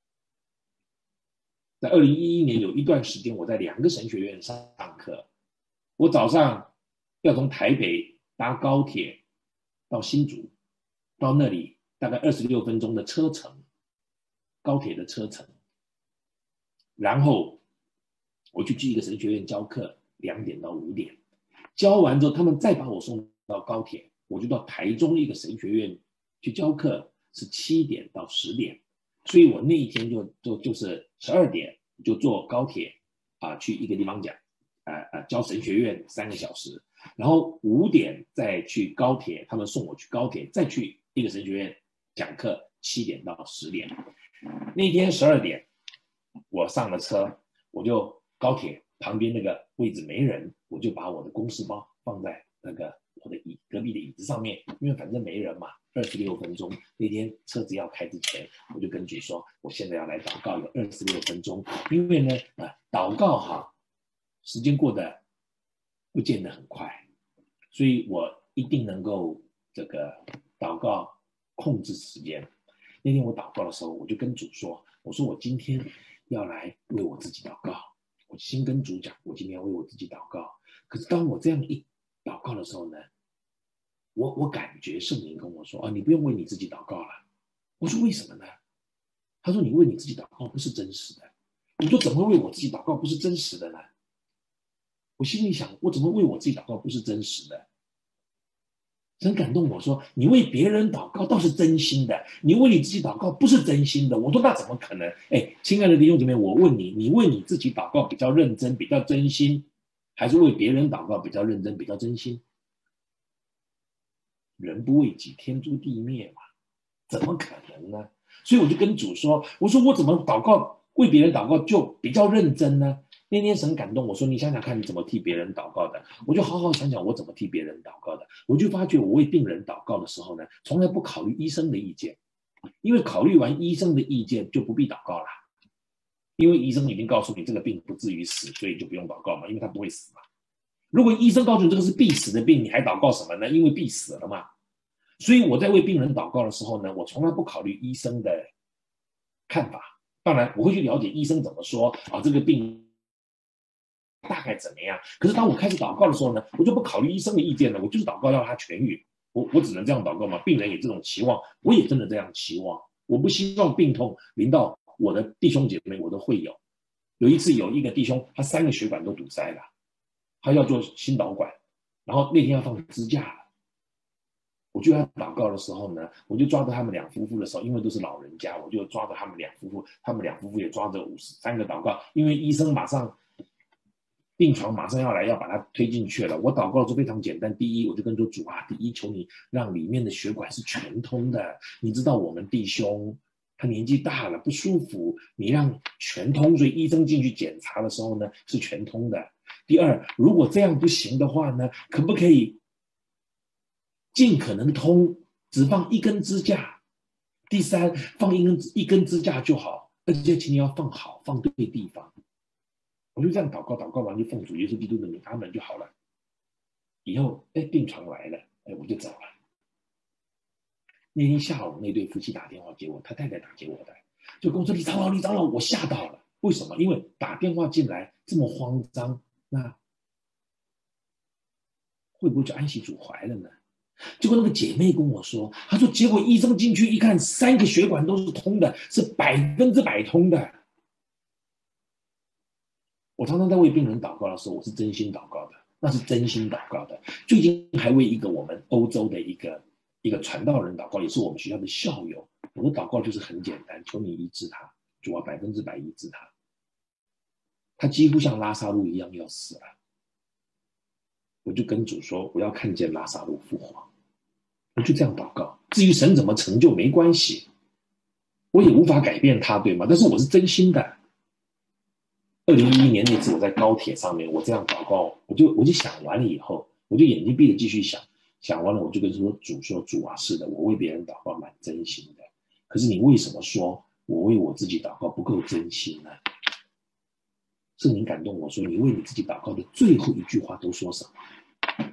在2011年有一段时间，我在2个神学院上课，我早上要从台北搭高铁到新竹，到那里大概26分钟的车程，高铁的车程。然后我去一个神学院教课，2点到5点，教完之后他们再把我送到高铁，我就到台中一个神学院去教课，是7点到10点，所以我那一天就是12点就坐高铁去一个地方讲教神学院3个小时，然后5点再去高铁，他们送我去高铁，再去一个神学院讲课，7点到10点。那天12点我上了车，我就高铁旁边那个位置没人，我就把我的公事包放在那个我的隔壁的椅子上面，因为反正没人嘛，26分钟。那天车子要开之前，我就跟主说，我现在要来祷告，有26分钟。因为呢，祷告时间过得不见得很快，所以我一定能够这个祷告控制时间。那天我祷告的时候，我就跟主说，我说我今天要来为我自己祷告。我先跟主讲，我今天要为我自己祷告。可是当我这样一祷告的时候呢，我感觉圣灵跟我说，你不用为你自己祷告了。我说为什么呢？他说你为你自己祷告不是真实的。我说怎么会为我自己祷告不是真实的呢？我心里想，我怎么为我自己祷告不是真实的？神感动我说，你为别人祷告倒是真心的，你为你自己祷告不是真心的。我说那怎么可能？亲爱的弟兄姐妹，我问你，你为你自己祷告比较认真比较真心，还是为别人祷告比较认真比较真心？人不为己，天诛地灭嘛，怎么可能呢？所以我就跟主说，我说我怎么祷告为别人祷告就比较认真呢？那天神感动我说，你想想看你怎么替别人祷告的。我就好好想想我怎么替别人祷告的。我就发觉我为病人祷告的时候呢，从来不考虑医生的意见，因为考虑完医生的意见就不必祷告了，因为医生已经告诉你这个病不至于死，所以就不用祷告嘛，因为他不会死嘛。如果医生告诉你这个是必死的病，你还祷告什么呢？因为必死了嘛。所以我在为病人祷告的时候呢，我从来不考虑医生的看法。当然我会去了解医生怎么说这个病大概怎么样。可是当我开始祷告的时候呢，我就不考虑医生的意见了，我就是祷告要他痊愈。我只能这样祷告嘛。病人也这种期望，我也真的这样期望。我不希望病痛临到我的弟兄姐妹，我的会友。有一次有一个弟兄，他3个血管都堵塞了，他要做心导管，然后那天要放支架了。我就在祷告的时候呢，我就抓着他们2夫妇的手，因为都是老人家，我就抓着他们2夫妇，他们2夫妇也抓着53个祷告，因为医生马上病床马上要来，要把他推进去了。我祷告的时候非常简单，第一，我就跟说主啊，第一，求你让里面的血管是全通的。你知道我们弟兄他年纪大了不舒服，你让全通，所以医生进去检查的时候呢是全通的。第二，如果这样不行的话呢，可不可以尽可能通，只放1根支架？第三，放一根支架就好，而且请你要放好，放对地方。我就这样祷告，祷告完就奉主耶稣基督的名，阿门就好了。以后病床来了，我就走了。那天下午那对夫妻打电话给我，他太太打给我的，就跟我说李长老，我吓到了。为什么？因为打电话进来这么慌张，那会不会就安息主怀了呢？结果那个姐妹跟我说，她说结果医生进去一看，3个血管都是通的，是100%通的。我常常在为病人祷告的时候，我是真心祷告的，那是真心祷告的。最近还为一个我们欧洲的一个传道人祷告，也是我们学校的校友。我的祷告就是很简单，求你医治他，主啊，100%医治他。他几乎像拉撒路一样要死了，我就跟主说，我要看见拉撒路复活。我就这样祷告。至于神怎么成就没关系，我也无法改变他，对吗？但是我是真心的。2011年那次我在高铁上面，我这样祷告，我就想完了以后，我就眼睛闭着继续想，想完了我就跟主说，主啊，是的，我为别人祷告蛮真心的，可是你为什么说我为我自己祷告不够真心呢？圣灵感动我说，你为你自己祷告的最后一句话都说什么？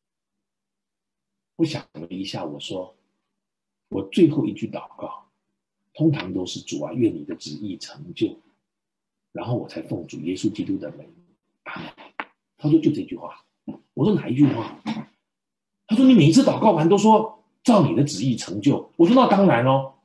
我想了一下，我说我最后一句祷告通常都是主啊，愿你的旨意成就，然后我才奉主耶稣基督的名，阿们。他说就这句话。我说哪一句话？他说你每一次祷告完都说照你的旨意成就。我说那当然哦，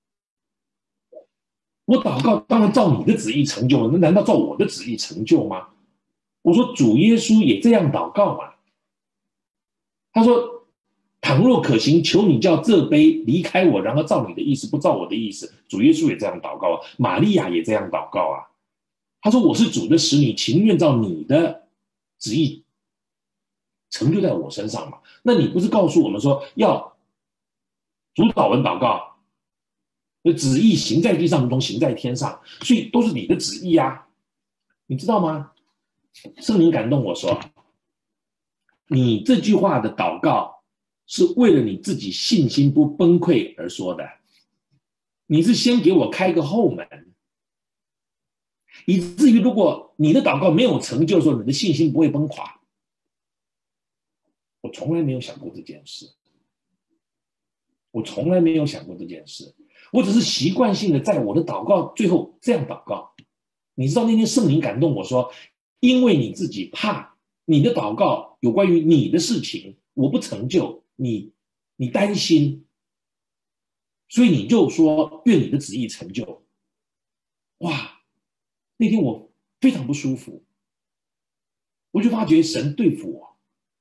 我祷告当然照你的旨意成就了，那难道照我的旨意成就吗？我说主耶稣也这样祷告嘛。他说倘若可行，求你叫这杯离开我，然后照你的意思，不照我的意思。主耶稣也这样祷告啊，玛利亚也这样祷告啊。他说我是主的使女，情愿照你的旨意成就在我身上嘛。那你不是告诉我们说要主祷文祷告，旨意行在地上如同行在天上，所以都是你的旨意啊，你知道吗？圣灵感动我说，你这句话的祷告是为了你自己信心不崩溃而说的，你是先给我开个后门，以至于如果你的祷告没有成就的时候，你的信心不会崩垮。 我从来没有想过这件事，我从来没有想过这件事，我只是习惯性的在我的祷告最后这样祷告。你知道那天圣灵感动我说，因为你自己怕你的祷告有关于你的事情，我不成就，你担心，所以你就说愿你的旨意成就。哇，那天我非常不舒服，我就发觉神对付我。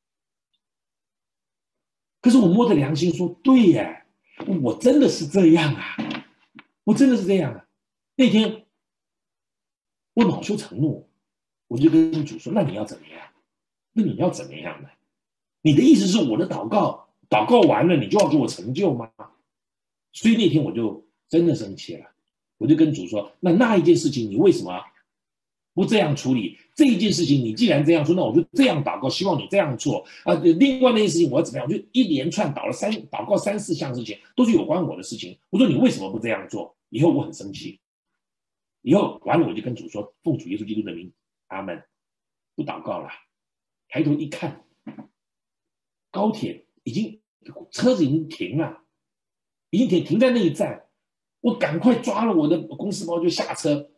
可是我摸着良心说，对耶，我真的是这样啊，我真的是这样啊。那天我恼羞成怒，我就跟主说，那你要怎么样？那你要怎么样呢？你的意思是我的祷告完了，你就要给我成就吗？所以那天我就真的生气了，我就跟主说，那一件事情你为什么不这样处理？这一件事情你既然这样说，那我就这样祷告，希望你这样做啊。另外那件事情我要怎么样？我就一连串祷告3、4项事情，都是有关我的事情。我说你为什么不这样做？以后我很生气。以后完了我就跟主说，奉主耶稣基督的名，阿们，不祷告了。抬头一看，高铁车子已经停了，已经停在那一站，我赶快抓了我的公事包就下车。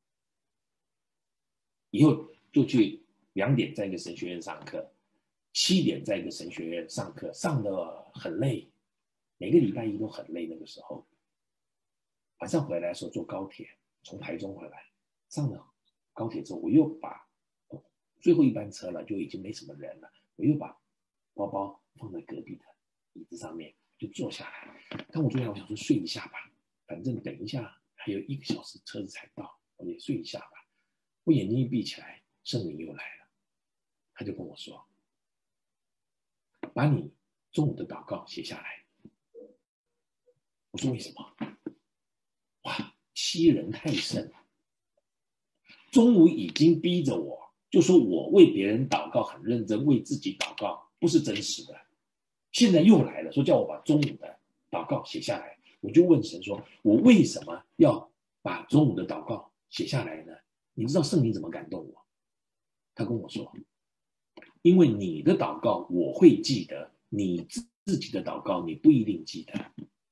以后就去2点在一个神学院上课，7点在一个神学院上课，上得很累，每个礼拜一都很累。那个时候晚上回来的时候坐高铁，从台中回来，上了高铁之后，我又把最后一班车了，就已经没什么人了，我又把包包放在隔壁的椅子上面，就坐下来。当我坐下，我想说睡一下吧，反正等一下还有1个小时车子才到，我也睡一下吧。我眼睛一闭起来，圣灵又来了，他就跟我说，把你中午的祷告写下来。我说为什么？哇，欺人太甚！中午已经逼着我，就说我为别人祷告很认真，为自己祷告不是真实的。现在又来了，说叫我把中午的祷告写下来。我就问神说，我为什么要把中午的祷告写下来呢？你知道圣灵怎么感动我？他跟我说，因为你的祷告我会记得，你自己的祷告你不一定记得。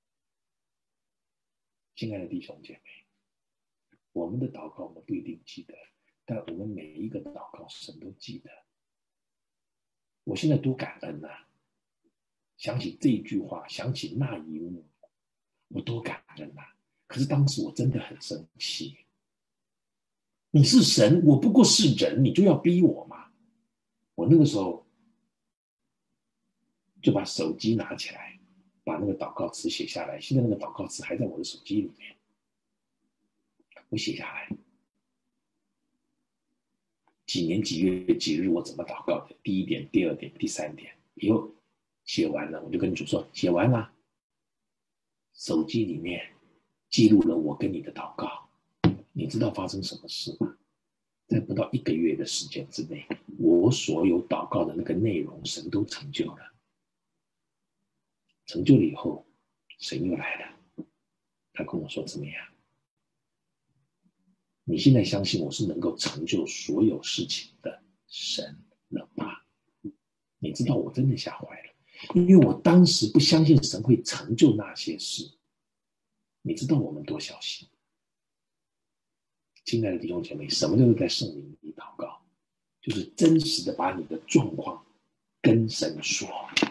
亲爱的弟兄姐妹，我们的祷告我们不一定记得，但我们每一个祷告神都记得。我现在多感恩啊，想起这一句话，想起那一幕，我多感恩啊。可是当时我真的很生气，你是神，我不过是人，你就要逼我吗？我那个时候就把手机拿起来，把那个祷告词写下来。现在那个祷告词还在我的手机里面，我写下来，几年几月几日我怎么祷告的，第1点、第2点、第3点。以后写完了，我就跟主说，写完了，手机里面记录了我跟你的祷告。你知道发生什么事吗？在不到1个月的时间之内，我所有祷告的那个内容神都成就了。成就了以后，神又来了，他跟我说怎么样？你现在相信我是能够成就所有事情的神了吧？你知道我真的吓坏了，因为我当时不相信神会成就那些事。你知道我们多小心。亲爱的弟兄姐妹，什么叫做在圣灵里祷告？就是真实的把你的状况跟神说。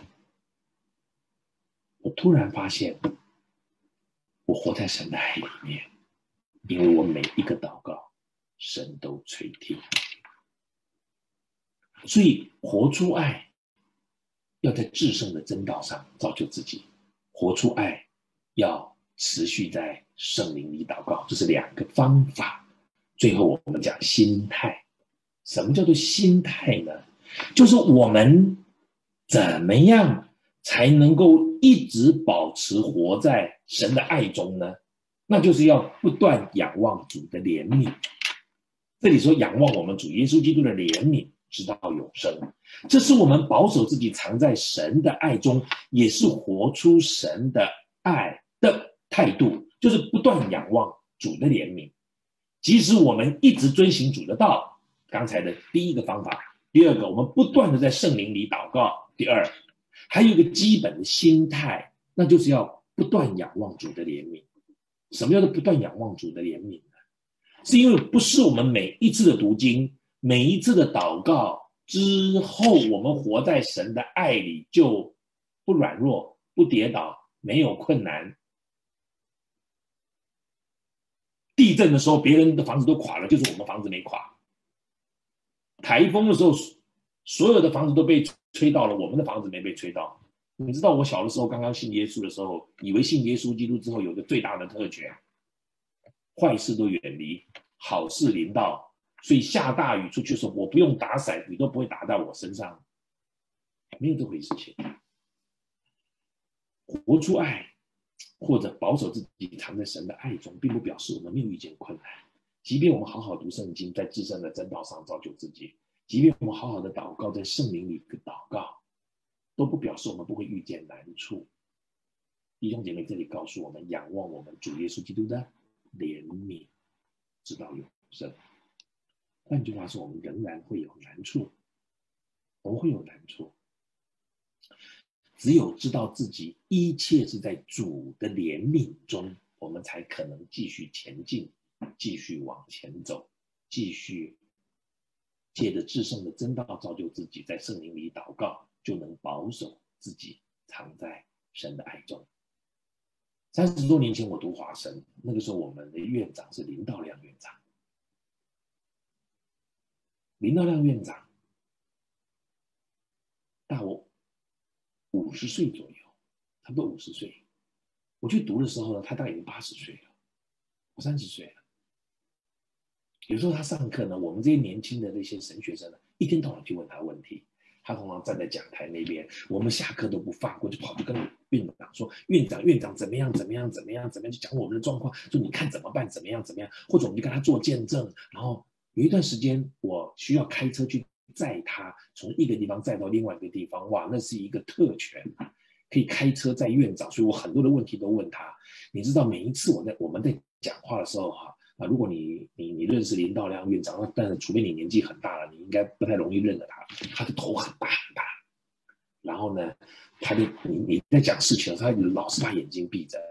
我突然发现，我活在神的爱里面，因为我每一个祷告，神都垂听。所以活出爱，要在至圣的真道上造就自己；活出爱，要持续在圣灵里祷告，这是2个方法。最后我们讲心态，什么叫做心态呢？就是我们怎么样才能够一直保持活在神的爱中呢？那就是要不断仰望主的怜悯。这里说仰望我们主耶稣基督的怜悯，直到永生。这是我们保守自己藏在神的爱中，也是活出神的爱的态度，就是不断仰望主的怜悯。即使我们一直遵行主的道，刚才的第1个方法第二个，我们不断的在圣灵里祷告。第二，还有一个基本的心态，那就是要不断仰望主的怜悯。什么叫做不断仰望主的怜悯呢？是因为不是我们每一次的读经，每一次的祷告之后，我们活在神的爱里，就不软弱，不跌倒，没有困难。地震的时候，别人的房子都垮了，就是我们房子没垮。台风的时候，所有的房子都被吹到了，我们的房子没被吹到。你知道我小的时候刚刚信耶稣的时候，以为信耶稣基督之后有个最大的特权，坏事都远离，好事临到。所以下大雨出去的时候，我不用打伞，雨都不会打到我身上，没有这回事情。活出爱，或者保守自己藏在神的爱中，并不表示我们没有遇见困难。即便我们好好读圣经，在至圣的真道上造就自己，即便我们好好的祷告，在圣灵里祷告，都不表示我们不会遇见难处。弟兄姐妹，这里告诉我们，仰望我们主耶稣基督的怜悯，直到永生。换句话说，我们仍然会有难处，我们会有难处。只有知道自己一切是在主的怜悯中，我们才可能继续前进，继续往前走，继续借着至圣的真道造就自己，在圣灵里祷告，就能保守自己藏在神的爱中。30多年前我读华神，那个时候我们的院长是林道亮院长。林道亮院长大我50岁左右，差不多50岁。我去读的时候呢，他大概已经80岁了，我30岁了。有时候他上课呢，我们这些年轻的那些神学生呢，一天到晚去问他问题。他通常站在讲台那边，我们下课都不放过，就跑去跟院长说：“院长怎么样？怎么样？就讲我们的状况，说你看怎么办？怎么样？或者我们就跟他做见证。然后有一段时间，我需要开车去载他，从一个地方载到另外一个地方。哇，那是一个特权，可以开车载院长，所以我很多的问题都问他。你知道，每一次我们在讲话的时候哈。如果你认识林道亮院长，但是除非你年纪很大了，你应该不太容易认得他。他的头很大很大，然后呢，你在讲事情的时候，他老是把眼睛闭着，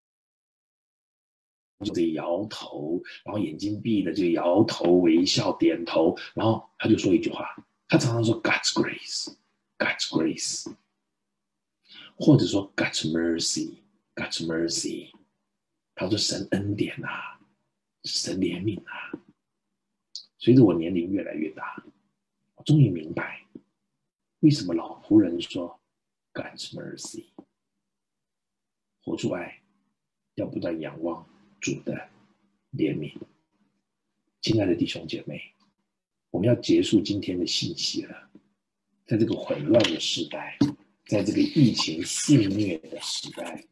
就得摇头，然后眼睛闭了就摇头微笑点头，然后他就说一句话，他常常说 God's grace，God's grace， 或者说 God's mercy，God's mercy， 他说神恩典啊。神怜悯啊！随着我年龄越来越大，我终于明白为什么老仆人说 God's mercy， 活出爱，要不断仰望主的怜悯。亲爱的弟兄姐妹，我们要结束今天的信息了。在这个混乱的时代，在这个疫情肆虐的时代，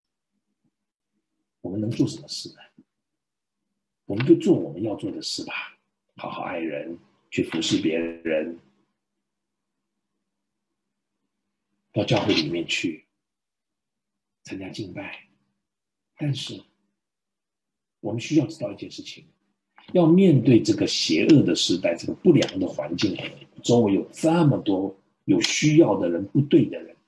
我们能做什么事呢？我们就做我们要做的事吧，好好爱人，去服侍别人，到教会里面去参加敬拜。但是我们需要知道一件事情，要面对这个邪恶的时代，这个不良的环境，周围有这么多有需要的人，不对的人，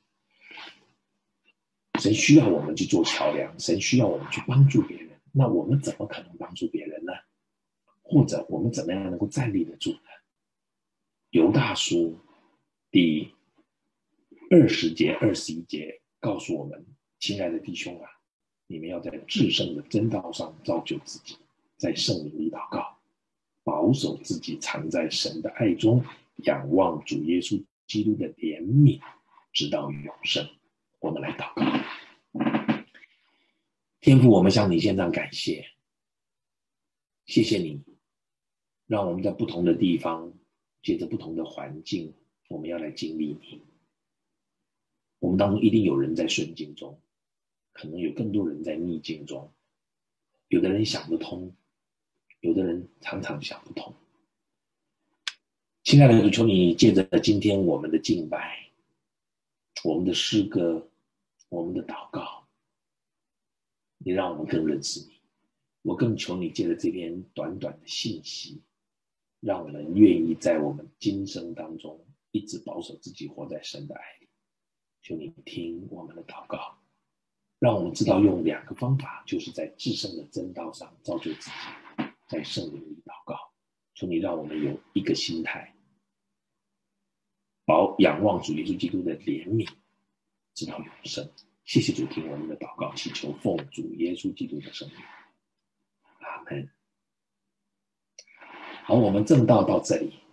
神需要我们去做桥梁，神需要我们去帮助别人，那我们怎么可能帮助别人呢？或者我们怎么样能够站立得住呢？犹大书第20节、21节告诉我们，亲爱的弟兄啊，你们要在至圣的真道上造就自己，在圣灵里祷告，保守自己藏在神的爱中，仰望主耶稣基督的怜悯，直到永生。我们来祷告。天父，我们向你献上感谢，谢谢你让我们在不同的地方，借着不同的环境，我们要来经历你。我们当中一定有人在顺境中，可能有更多人在逆境中，有的人想得通，有的人常常想不通。亲爱的主，求你借着今天我们的敬拜，我们的诗歌，我们的祷告，你让我们更认识你。我更求你借着这篇短短的信息， 让我们愿意在我们今生当中一直保守自己活在神的爱里。求你听我们的祷告，让我们知道用2个方法，就是在至圣的真道上造就自己，在圣灵里祷告。求你让我们有一个心态，仰望主耶稣基督的怜悯，直到永生。谢谢主，听我们的祷告，祈求奉主耶稣基督的圣名，阿们。好，我们正道到这里。